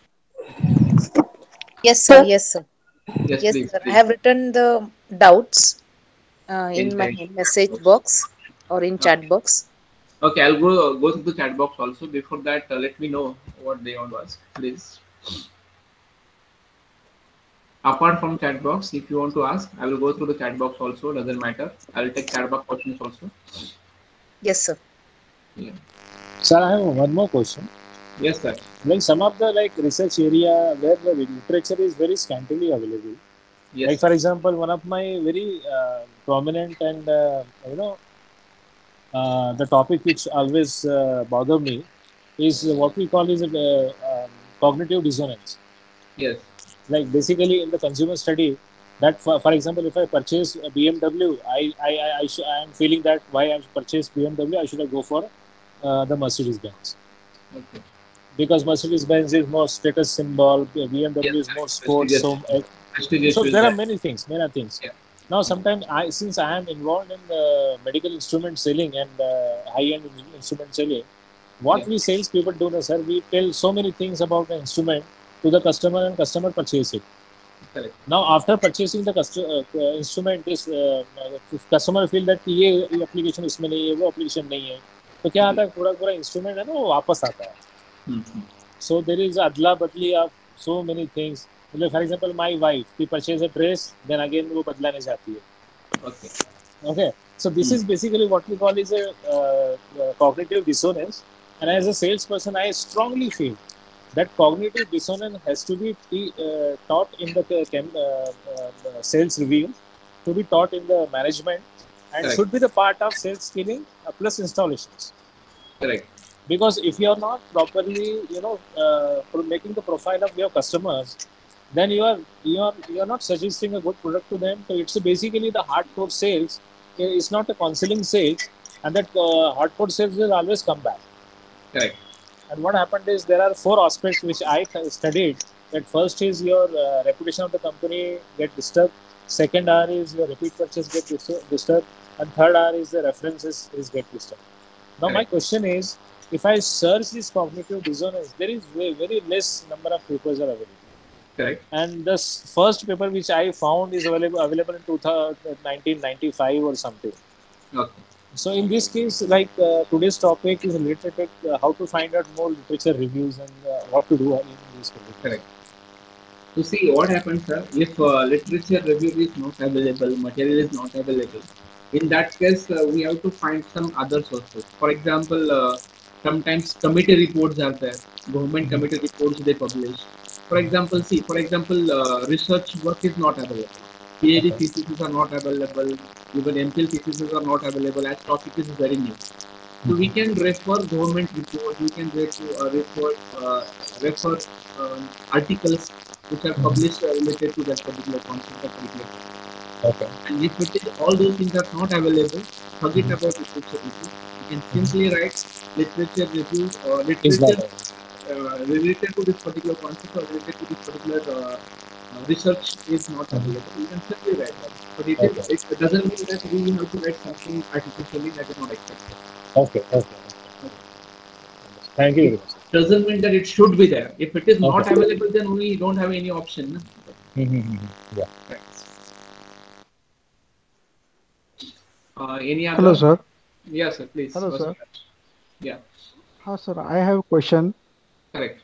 Yes, sir. Yes, sir. Yes, Yes, please. sir. I please. have written the doubts uh, in In my chat message box. box or in chat box. Okay, I'll go go to the chat box also. Before that, uh, let me know what they want to ask, please. Apart from chat box, if you want to ask, I will go through the chat box also. Doesn't matter. I will take chat box questions also. Yes, sir. Yeah. Sir, I have one more question. Yes, sir. Like some of the like research area where the literature is very scantily available. Yes. Like for example, one of my very uh, prominent and uh, you know uh, the topic which always uh, bother me is what we call is uh, um, cognitive dissonance. Yes. Like basically in the consumer study, That for, for example, if I purchase a B M W, I I I, I, sh- I am feeling that why I purchased B M W, I should have go for uh, the Mercedes Benz. Okay. Because Mercedes Benz is more status symbol, B M W Yes, is more correct. sports. So, Prestigious. uh, Prestigious so is there are that. many things, many things. Yeah. Now, sometimes I, since I am involved in uh, medical instrument selling and uh, high-end instrument selling, what Yeah. we salespeople do, na, sir, we tell so many things about the instrument to the customer and customer purchase it. Correct. Now, after purchasing the customer uh, instrument, this uh, customer feel that ये ये application इसमें नहीं है, वो application नहीं है, तो क्या आता है, पूरा पूरा instrument है ना, वो वापस आता है. Mm-hmm. So there is adla badli of so many things. For example, my wife, she purchase a dress, then again वो बदलाने जाती है. Okay. Okay. So this Hmm. is basically what we call is a uh, uh, cognitive dissonance. And as a salesperson, I strongly feel that cognitive dissonance has to be uh, taught in the uh, chem, uh, uh, sales review, to be taught in the management, and Correct. should be the part of sales skilling uh, plus installations. Correct. Because if you are not properly, you know, uh, pro- making the profile of your customers, then you are you are you are not suggesting a good product to them. So it's basically the hardcore sales. It's not a counseling sales, and that uh, hardcore sales will always come back. Correct. And what happened is there are four aspects which I studied. That first is your uh, reputation of the company get disturbed. Second R is your repeat purchase get dis- disturbed, and third R is the references is get disturbed. Now my Correct. question is, if I search this cognitive dissonance, there is very, very less number of papers are available. Correct. And the s- first paper which I found is available available in two thousand, nineteen ninety-five or something. Okay. So in this case, like uh, today's topic is related to uh, how to find out more literature reviews and uh, what to do in this particular. Correct. To see what happens, sir, if uh, literature review is not available, material is not available, in that case, uh, we have to find some other sources. For example, uh, sometimes committee reports are there, government committee reports they publish. For example, see, for example, uh, research work is not available. PhD theses are not available, even M Phil theses are not available, as topic is very new. So we can refer government reports, we can refer, uh, refer, uh, refer uh, articles which are published uh, related to that particular concept, that particular topic. Okay. And if it is all those things are not available, forget about literature review. You can simply write literature reviews or Is not literature uh, related to this particular concept or related to this particular uh, uh, research is not available. You can simply write that. But it, is, Okay. it doesn't mean that we have to write something artificially that is not accepted. Okay. Okay. Thank you very much. Doesn't mean that it should be there. If it is not Okay. available, then we don't have any option. No? Yeah. Right. Uh, any other? Hello, sir. Yes, sir. Please. Hello, sir. Vasu. Yeah. Ha, sir. I have a question. Correct.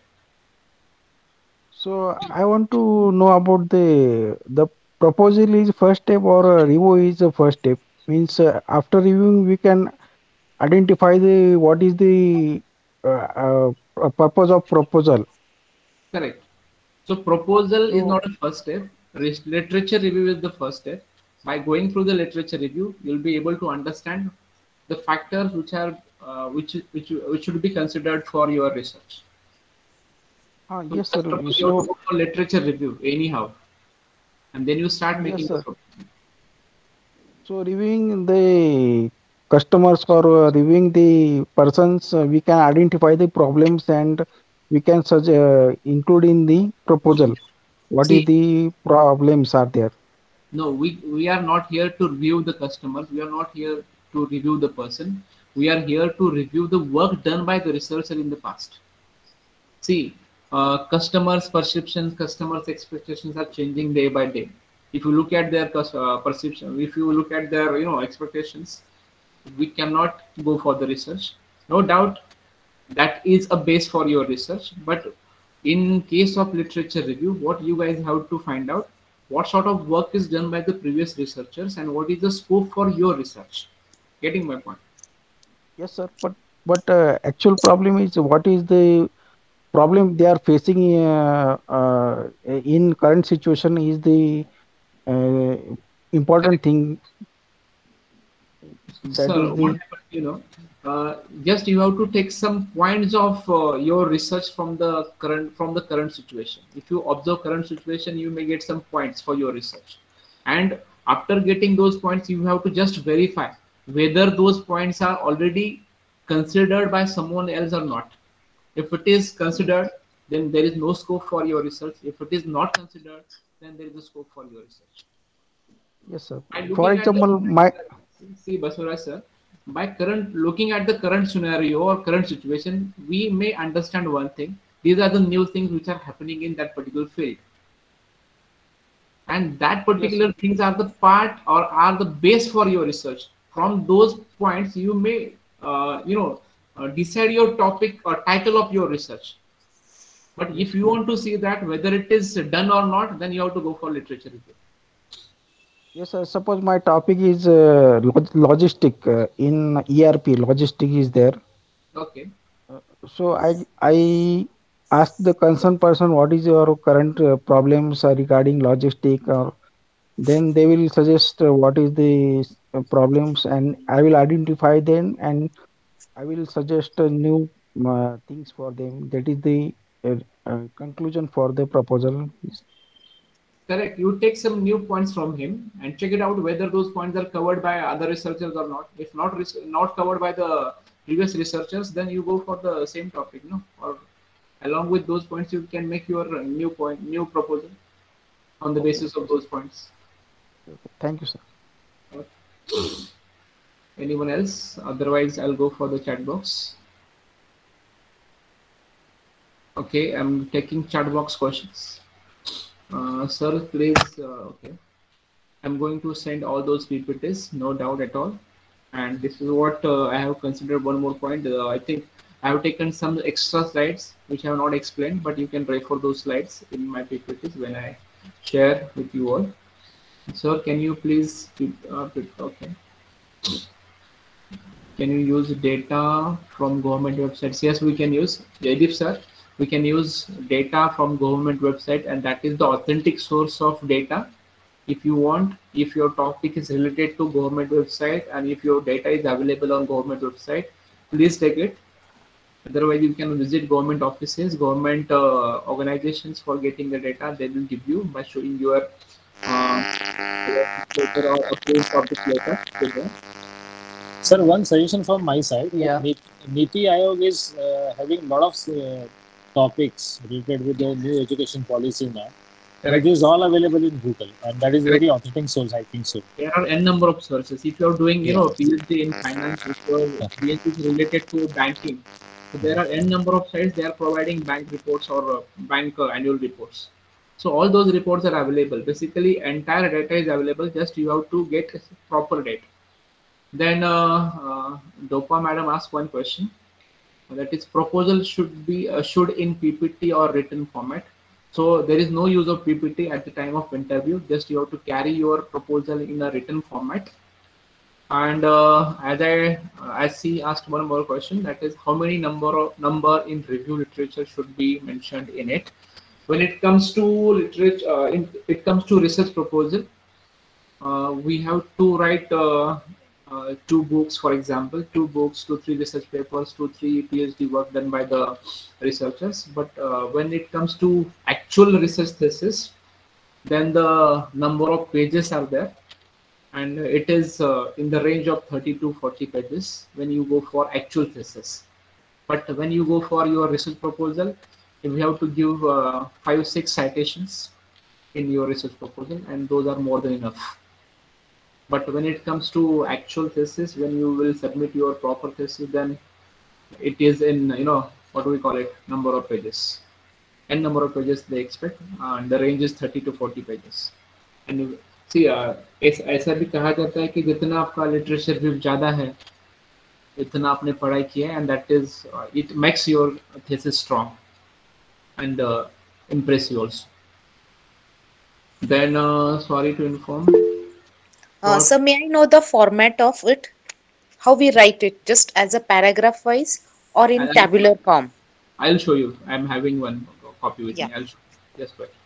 So I want to know about the the proposal is first step or uh, review is the first step. Means uh, after reviewing we can identify the what is the uh, uh, purpose of proposal. Correct. So proposal is So- not a first step. Res- Literature review is the first step. By going through the literature review, you'll be able to understand the factors which are uh, which which which should be considered for your research. Ah, So yes, sir. first of all, you So have to go for literature review anyhow, and then you start Yes, making. sir. the proposal. so reviewing the customers or uh, reviewing the persons, uh, we can identify the problems and we can such uh, include in the proposal. What is See, the problems are there? no, we we are not here to review the customers. We are not here to review the person. We are here to review the work done by the researcher in the past. See, uh, customers' perceptions, customers' expectations are changing day by day. If you look at their cus- uh, perception, if you look at their you know expectations, we cannot go for the research. No doubt, that is a base for your research. But in case of literature review, what you guys have to find out what sort of work is done by the previous researchers and what is the scope for your research. Getting my point? Yes, sir. But but uh, actual problem is what is the problem they are facing uh, uh, in current situation is the uh, important thing. That Sir, is what the happened, you know, uh, just you have to take some points of uh, your research from the current from the current situation. If you observe current situation, you may get some points for your research. And after getting those points, you have to just verify whether those points are already considered by someone else or not. If it is considered, then there is no scope for your research. If it is not considered, then there is a scope for your research. Yes, sir. And For looking at example, the, my see, Basuraj sir, by current looking at the current scenario or current situation, we may understand one thing. These are the new things which are happening in that particular field. And that particular Yes, things are the part or are the base for your research. From those points, you may, uh, you know, uh, decide your topic or title of your research. But if you want to see that whether it is done or not, then you have to go for literature review. yes, sir. Suppose my topic is uh, log logistic uh, in E R P. Logistic is there. Okay. Uh, so I I ask the concerned person what is your current uh, problems uh, regarding logistic, or then they will suggest uh, what is the uh, problems, and I will identify them, and I will suggest uh, new uh, things for them. That is the uh, uh, conclusion for the proposal. Correct. You take some new points from him and check it out whether those points are covered by other researchers or not. If not not covered by the previous researchers, then you go for the same topic, no? Or along with those points, you can make your new point, new proposal on the basis of those points. Thank you, sir. Okay. Anyone else? Otherwise, I'll go for the chat box. Okay, I'm taking chat box questions. Uh, sir, please, uh, okay. I'm going to send all those P P Ts, no doubt at all. And this is what uh, I have considered one more point. Uh, I think I have taken some extra slides which I have not explained, but you can refer those slides in my P P Ts when I share with you all. Sir, can you please, uh, okay. Can you use data from government websites? Yes, we can use. Jaideep sir, we can use data from government website, and that is the authentic source of data. If you want, if your topic is related to government website and if your data is available on government website, please take it. Otherwise, you can visit government offices, government uh, organizations for getting the data. They will give you by showing your uh, paper or a print of this letter. Sir, one suggestion from my side. Yeah. Niti Aayog is uh, having a lot of uh, topics related with the new education policy now. It is all available in Google, and that is Correct. very authentic source, I think so. There are n number of sources. If you are doing, you Yeah. know, PhD in finance, if your PhD is related to banking, so there are n number of sites. They are providing bank reports or uh, bank uh, annual reports. So all those reports are available. Basically, entire data is available. Just you have to get proper data. Then uh, uh, Dopa madam asked one question. That is, proposal should be uh, should in P P T or written format. So there is no use of P P T at the time of interview. Just you have to carry your proposal in a written format. And uh, as I uh, as she asked one more question, that is, how many number of number in review literature should be mentioned in it? When it comes to literature, uh, in, it comes to research proposal, uh, we have to write uh, uh, two books, for example, two books, two three research papers, two three PhD work done by the researchers. But uh, when it comes to actual research thesis, then the number of pages are there, and it is uh, in the range of thirty to forty pages when you go for actual thesis. But when you go for your research proposal, we have to give uh, five six citations in your research proposal, and those are more than enough. But when it comes to actual thesis, when you will submit your proper thesis, then it is in, you know, what do we call it, number of pages. N number of pages they expect, and the range is thirty to forty pages. And see, uh, ऐसा भी कहा जाता है कि जितना आपका literature review ज़्यादा है, इतना आपने पढ़ाई किया है, and that is, uh, it makes your thesis strong and uh, impressive also. Then, uh, sorry to inform. Uh, so may I know the format of it? How we write it? Just as a paragraph wise or in I'll- tabular form? I'll show you. I'm having one copy with Yeah. me. I'll show you. Just wait.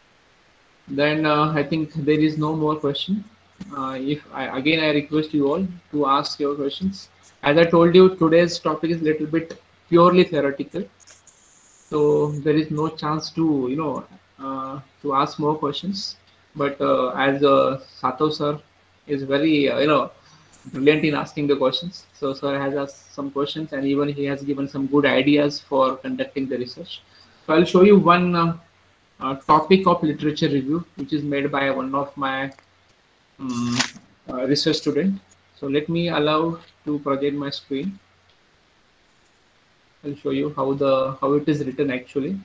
Then uh, I think there is no more question. Uh, if I, again, I request you all to ask your questions. As I told you, today's topic is a little bit purely theoretical, so there is no chance to, you know, uh, to ask more questions. but uh, as uh, Sato sir is very uh, you know brilliant in asking the questions, so sir has asked some questions and even he has given some good ideas for conducting the research. So I'll show you one uh, uh, topic of literature review which is made by one of my um, uh, research student. So let me allow to project my screen. I'll show you how the how it is written actually.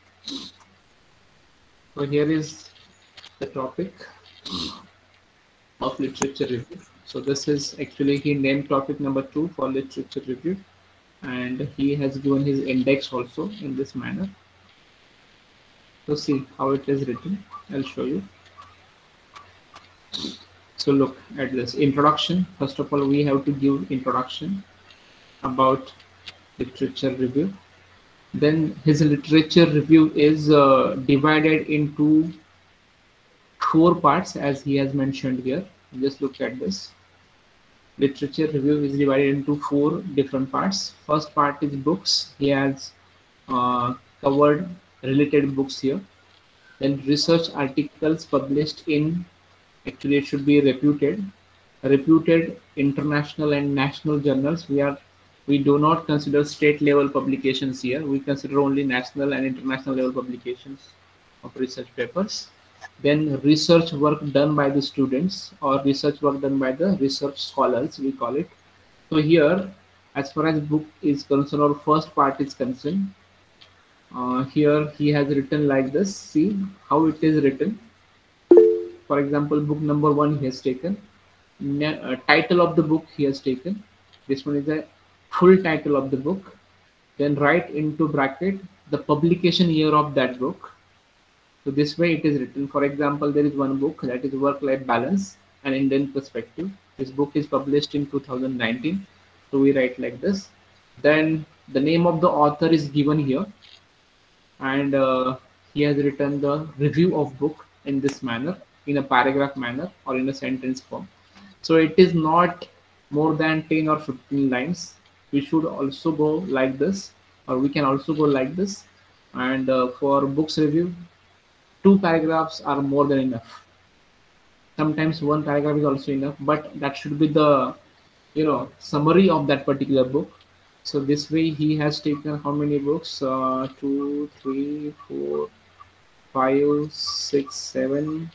So here is the topic of literature review. So this is actually he named topic number two for literature review, and he has given his index also in this manner. So see how it is written. I'll show you. So look at this introduction. First of all, we have to give introduction about literature review. Then his literature review is uh, divided into four parts as he has mentioned here. Just look at this. Literature review is divided into four different parts. First part is books. He has uh, covered related books here. Then research articles published in, actually it should be reputed, reputed international and national journals. We are we do not consider state level publications here. We consider only national and international level publications of research papers. Then research work done by the students or research work done by the research scholars, we call it. So here, as far as book is concerned or first part is concerned, uh, here he has written like this. See how it is written. For example, book number one he has taken. Uh, title of the book he has taken. This one is a full title of the book. Then write into bracket the publication year of that book. So this way it is written. For example, there is one book that is Work-Life Balance, an Indian Perspective. This book is published in two thousand nineteen. So we write like this. Then the name of the author is given here. And uh, he has written the review of book in this manner, in a paragraph manner or in a sentence form. So it is not more than ten or fifteen lines. We should also go like this, or we can also go like this. And uh, for books review, two paragraphs are more than enough. Sometimes one paragraph is also enough, but that should be the, you know, summary of that particular book. So this way he has taken how many books? Uh, two, three, four, five, six, seven.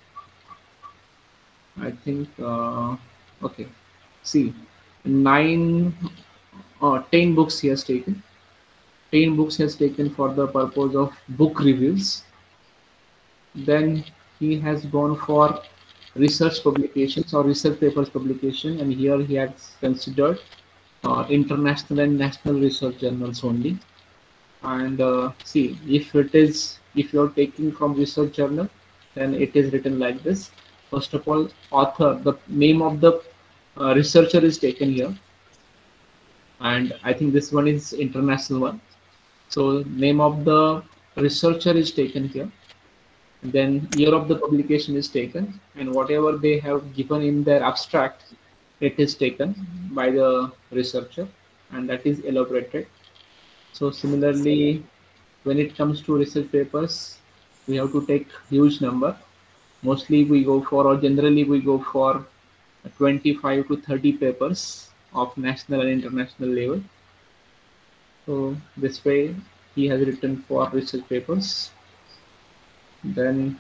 I think, uh, okay. See, nine, uh, ten books he has taken. ten books he has taken for the purpose of book reviews. Then he has gone for research publications or research papers publication, and here he has considered uh, international and national research journals only. And uh, see, if it is, if you are taking from research journal, then it is written like this. First of all, author, the name of the uh, researcher is taken here, and I think this one is international one. So name of the researcher is taken here. Then year of the publication is taken, and whatever they have given in their abstract, it is taken by the researcher, and that is elaborated. So similarly, when it comes to research papers, we have to take huge number. Mostly we go for, or generally we go for twenty-five to thirty papers of national and international level. So this way he has written for research papers. Then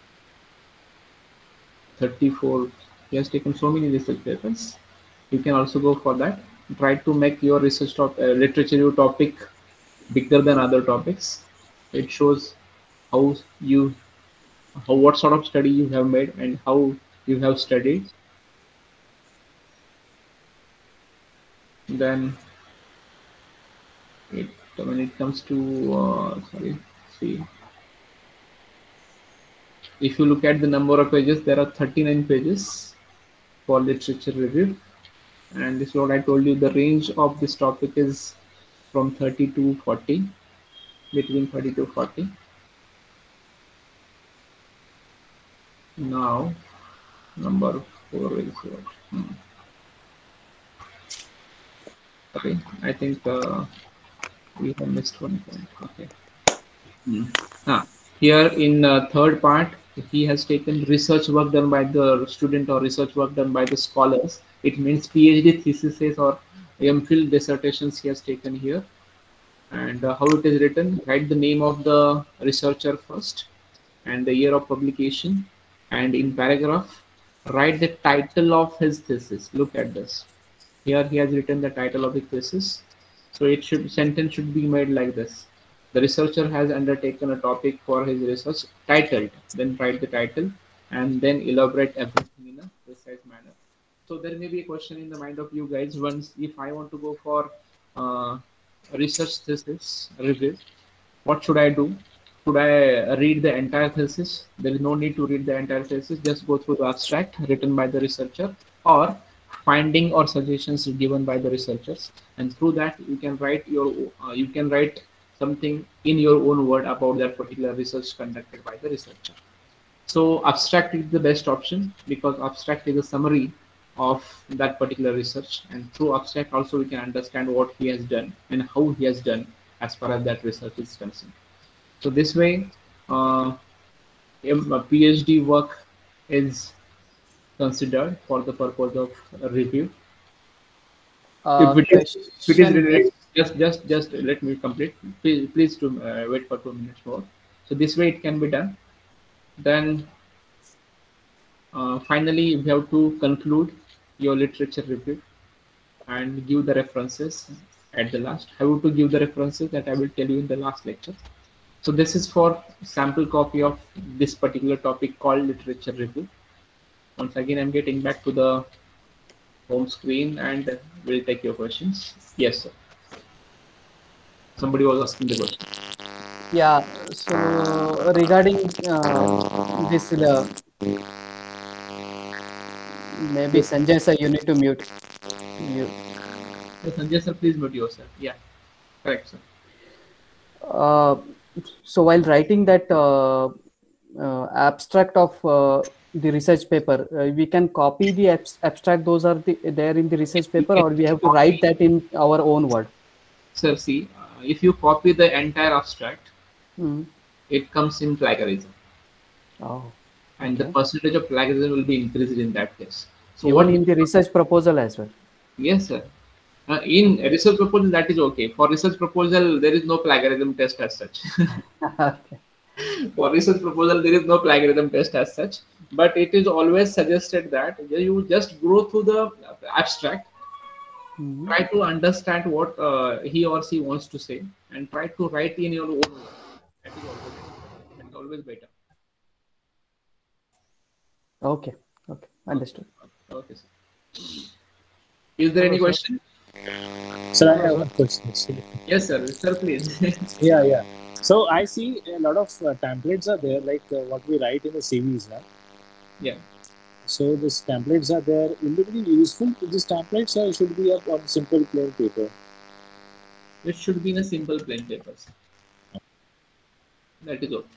thirty-four, he has taken so many research papers. You can also go for that. Try to make your research top, uh, literature topic bigger than other topics. It shows how you, how what sort of study you have made and how you have studied. Then it, when it comes to uh, sorry, see. If you look at the number of pages, there are thirty-nine pages for literature review. And this is what I told you, the range of this topic is from thirty to forty, between thirty to forty. Now, number four is what? Hmm. Okay, I think uh, we have missed one point. Okay. Hmm. Ah, here in uh, third part, If he has taken research work done by the student or research work done by the scholars, it means PhD theses or MPhil dissertations he has taken here. And uh, how it is written, write the name of the researcher first and the year of publication, and in paragraph write the title of his thesis. Look at this. Here he has written the title of the thesis. So it should sentence should be made like this. The researcher has undertaken a topic for his research titled, then write the title and then elaborate everything in a precise manner. So there may be a question in the mind of you guys. Once if I want to go for uh, research thesis review, what should I do? Should I read the entire thesis? There is no need to read the entire thesis. Just go through the abstract written by the researcher or finding or suggestions given by the researchers, and through that you can write your uh, you can write something in your own word about that particular research conducted by the researcher. So abstract is the best option because abstract is a summary of that particular research, and through abstract also we can understand what he has done and how he has done as far as that research is concerned. So this way uh, a PhD work is considered for the purpose of review. Uh, if, it is, if it is question- related, just just just let me complete. Please, please to uh, wait for two minutes more. So this way it can be done. Then uh, finally we have to conclude your literature review and give the references at the last. I have to give the references that I will tell you in the last lecture. So this is for sample copy of this particular topic called literature review. Once again, I'm getting back to the home screen and we'll take your questions. Yes, sir. Somebody was asking the question. Yeah. So regarding uh, this, uh, maybe Yes. Sanjay sir, you need to mute. You. Yes, Sanjay sir, please mute yourself. Yeah, correct, sir. Uh, so while writing that uh, uh, abstract of uh, the research paper, uh, we can copy the abs abstract. Those are the, there in the research paper, or we have to write that in our own word. Sir, see, uh, if you copy the entire abstract, Mm. it comes in plagiarism, Oh, and okay. the percentage of plagiarism will be increased in that case. So Even what? in the research proposal as well. Yes, sir. Uh, in a research proposal, that is okay. For research proposal, there is no plagiarism test as such. Okay. For research proposal, there is no plagiarism test as such, but it is always suggested that you just go through the abstract, Mhm. try to understand what uh, he or she wants to say, and try to write in your own words. That is always better. That is always better. Okay. Okay. Understood. Okay, sir. Is there any Hello, question? Sir, I have one question. actually. Yes, sir. Sir, please. Yeah, yeah. So I see a lot of uh, templates are there, like uh, what we write in the C Vs. Right? Yeah. So these templates are there. Will it be useful to these templates, or it should be up on simple plain paper? It should be in a simple plain paper. Sir. That is okay.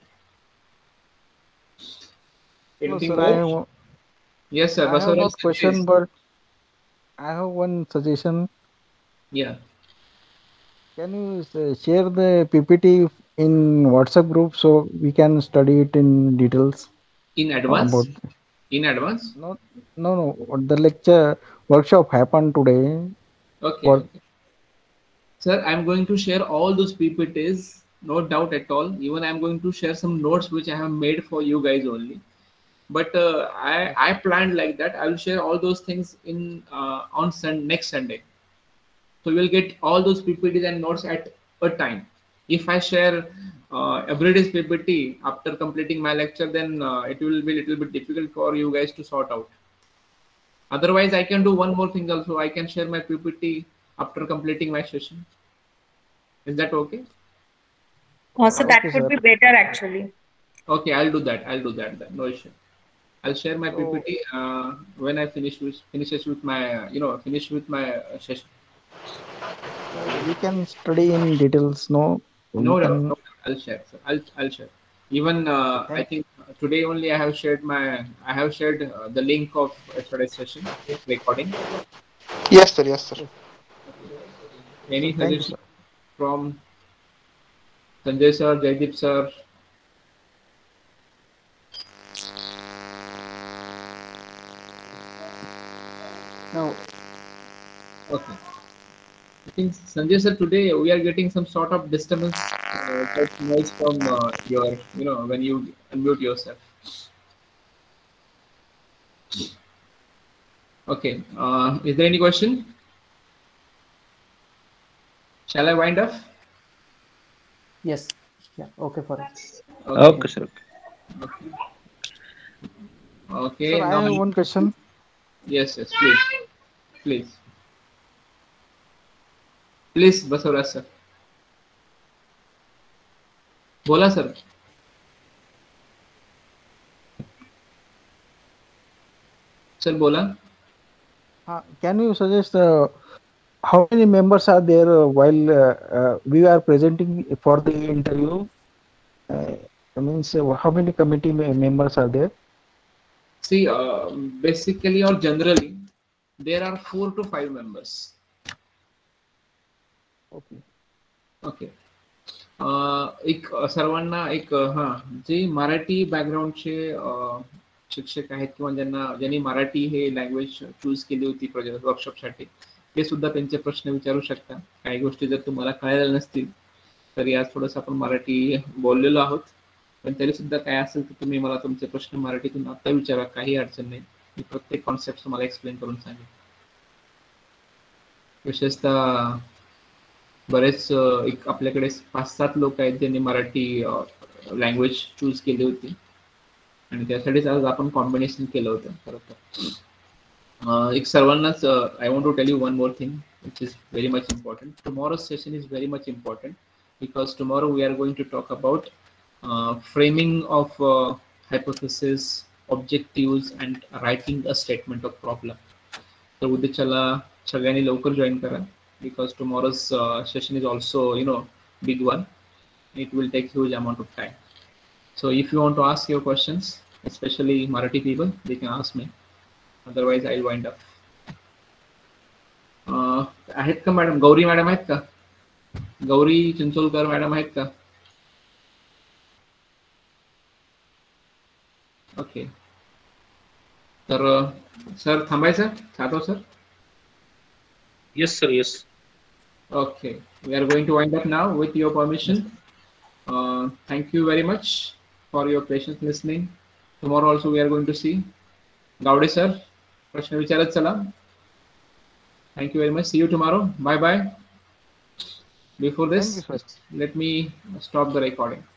No, Anything sir, I more? have, Yes, sir. I have Basavaraj, not sir, question, please. but I have one suggestion. Yeah. Can you s- share the P P T in WhatsApp group so we can study it in details In uh, advance? about In advance? no no no what the lecture workshop happened today. Okay. What Okay. Sir, I'm going to share all those P P Ts, no doubt at all. Even I'm going to share some notes which I have made for you guys only. But uh, I I planned like that. I will share all those things in uh, on sun next Sunday. So you will get all those P P Ts and notes at a time. If I share uh, every day's P P T after completing my lecture, then uh, it will be a little bit difficult for you guys to sort out. Otherwise, I can do one more thing also. I can share my P P T after completing my session. Is that okay? Also, that okay, would sir. be better actually. Okay, I'll do that. I'll do that. Then. No issue. I'll share my So P P T uh, when I finish with finishes with my uh, you know finish with my uh, session. so we can study in details. No, we No doubt. can. No doubt. I'll share. Sir. I'll I'll share. Even uh, I Thank. think today only I have shared my I have shared uh, the link of yesterday's session recording. Yes, sir. Yes, sir. Any So thank you, suggestion sir. from Sanjay sir, Jaideep sir? Okay. I think Sanjay sir, today we are getting some sort of disturbance, uh, type noise from uh, your, you know, when you unmute yourself. Okay. Uh, is there any question? Shall I wind up? Yes. Yeah. Okay for us. Okay. Okay, sir. Okay. Okay. Sir, I Now, have one question. yes, yes, please, please, please, Basavaraj sir. बोला sir. Sir बोला. Uh, can you suggest uh, how many members are there uh, while uh, uh, we are presenting for the interview? Uh, means uh, how many committee me- members are there? See, uh, basically or generally, there are four to five members. Okay. Okay. अं, एक अं, सर्वांना एक अं, हा जे मराठी बॅकग्राऊंडचे अं, शिक्षक आहेत किंवा ज्यांना ज्यांनी मराठी हे लँग्वेज चूज केली होती प्रोजेक्ट वर्कशॉपसाठी, ते सुद्धा त्यांचे प्रश्न विचारू शकता. काही गोष्टी जर तुम्हाला कळायला नसतील तरी आज थोडंसं आपण मराठी बोललेलो आहोत, पण तरी सुद्धा काय असेल तर तुम्ही मला तुमचे प्रश्न मराठीतून आता विचारा, काही अडचण नाही. मी प्रत्येक कॉन्सेप्ट तुम्हाला एक्सप्लेन करून सांगेन. विशेषतः बरेच अं, एक आपल्याकडे पाच सात लोक आहेत ज्यांनी मराठी लँग्वेज चूज केली होती आणि त्यासाठीच आज आपण कॉम्बिनेशन केलं होतं. खरं तर अं, एक सर्वांनाच I want to tell you one more thing which is very much important. Tomorrow session is very much important because tomorrow we are going to talk about framing of hypothesis, objectives and writing a statement of problem. तर उद्याच्याला सगळ्यांनी लवकर join करा because tomorrow's uh, session is also, you know, big one. It will take huge amount of time. So if you want to ask your questions, especially Marathi people, they can ask me. Otherwise, I'll wind up. Uh, आहेत का madam? Gauri madam आहेत का? Gauri Chincholkar madam आहेत का? Okay. तर sir थांबायचं साधव sir. Yes, sir. Yes. Okay, we are going to wind up now with your permission. Uh, thank you very much for your patience listening. Tomorrow also we are going to see. Gowde sir, प्रश्न विचारत चला. Thank you very much. See you tomorrow. Bye bye. Before this, Thank you, sir. let me stop the recording.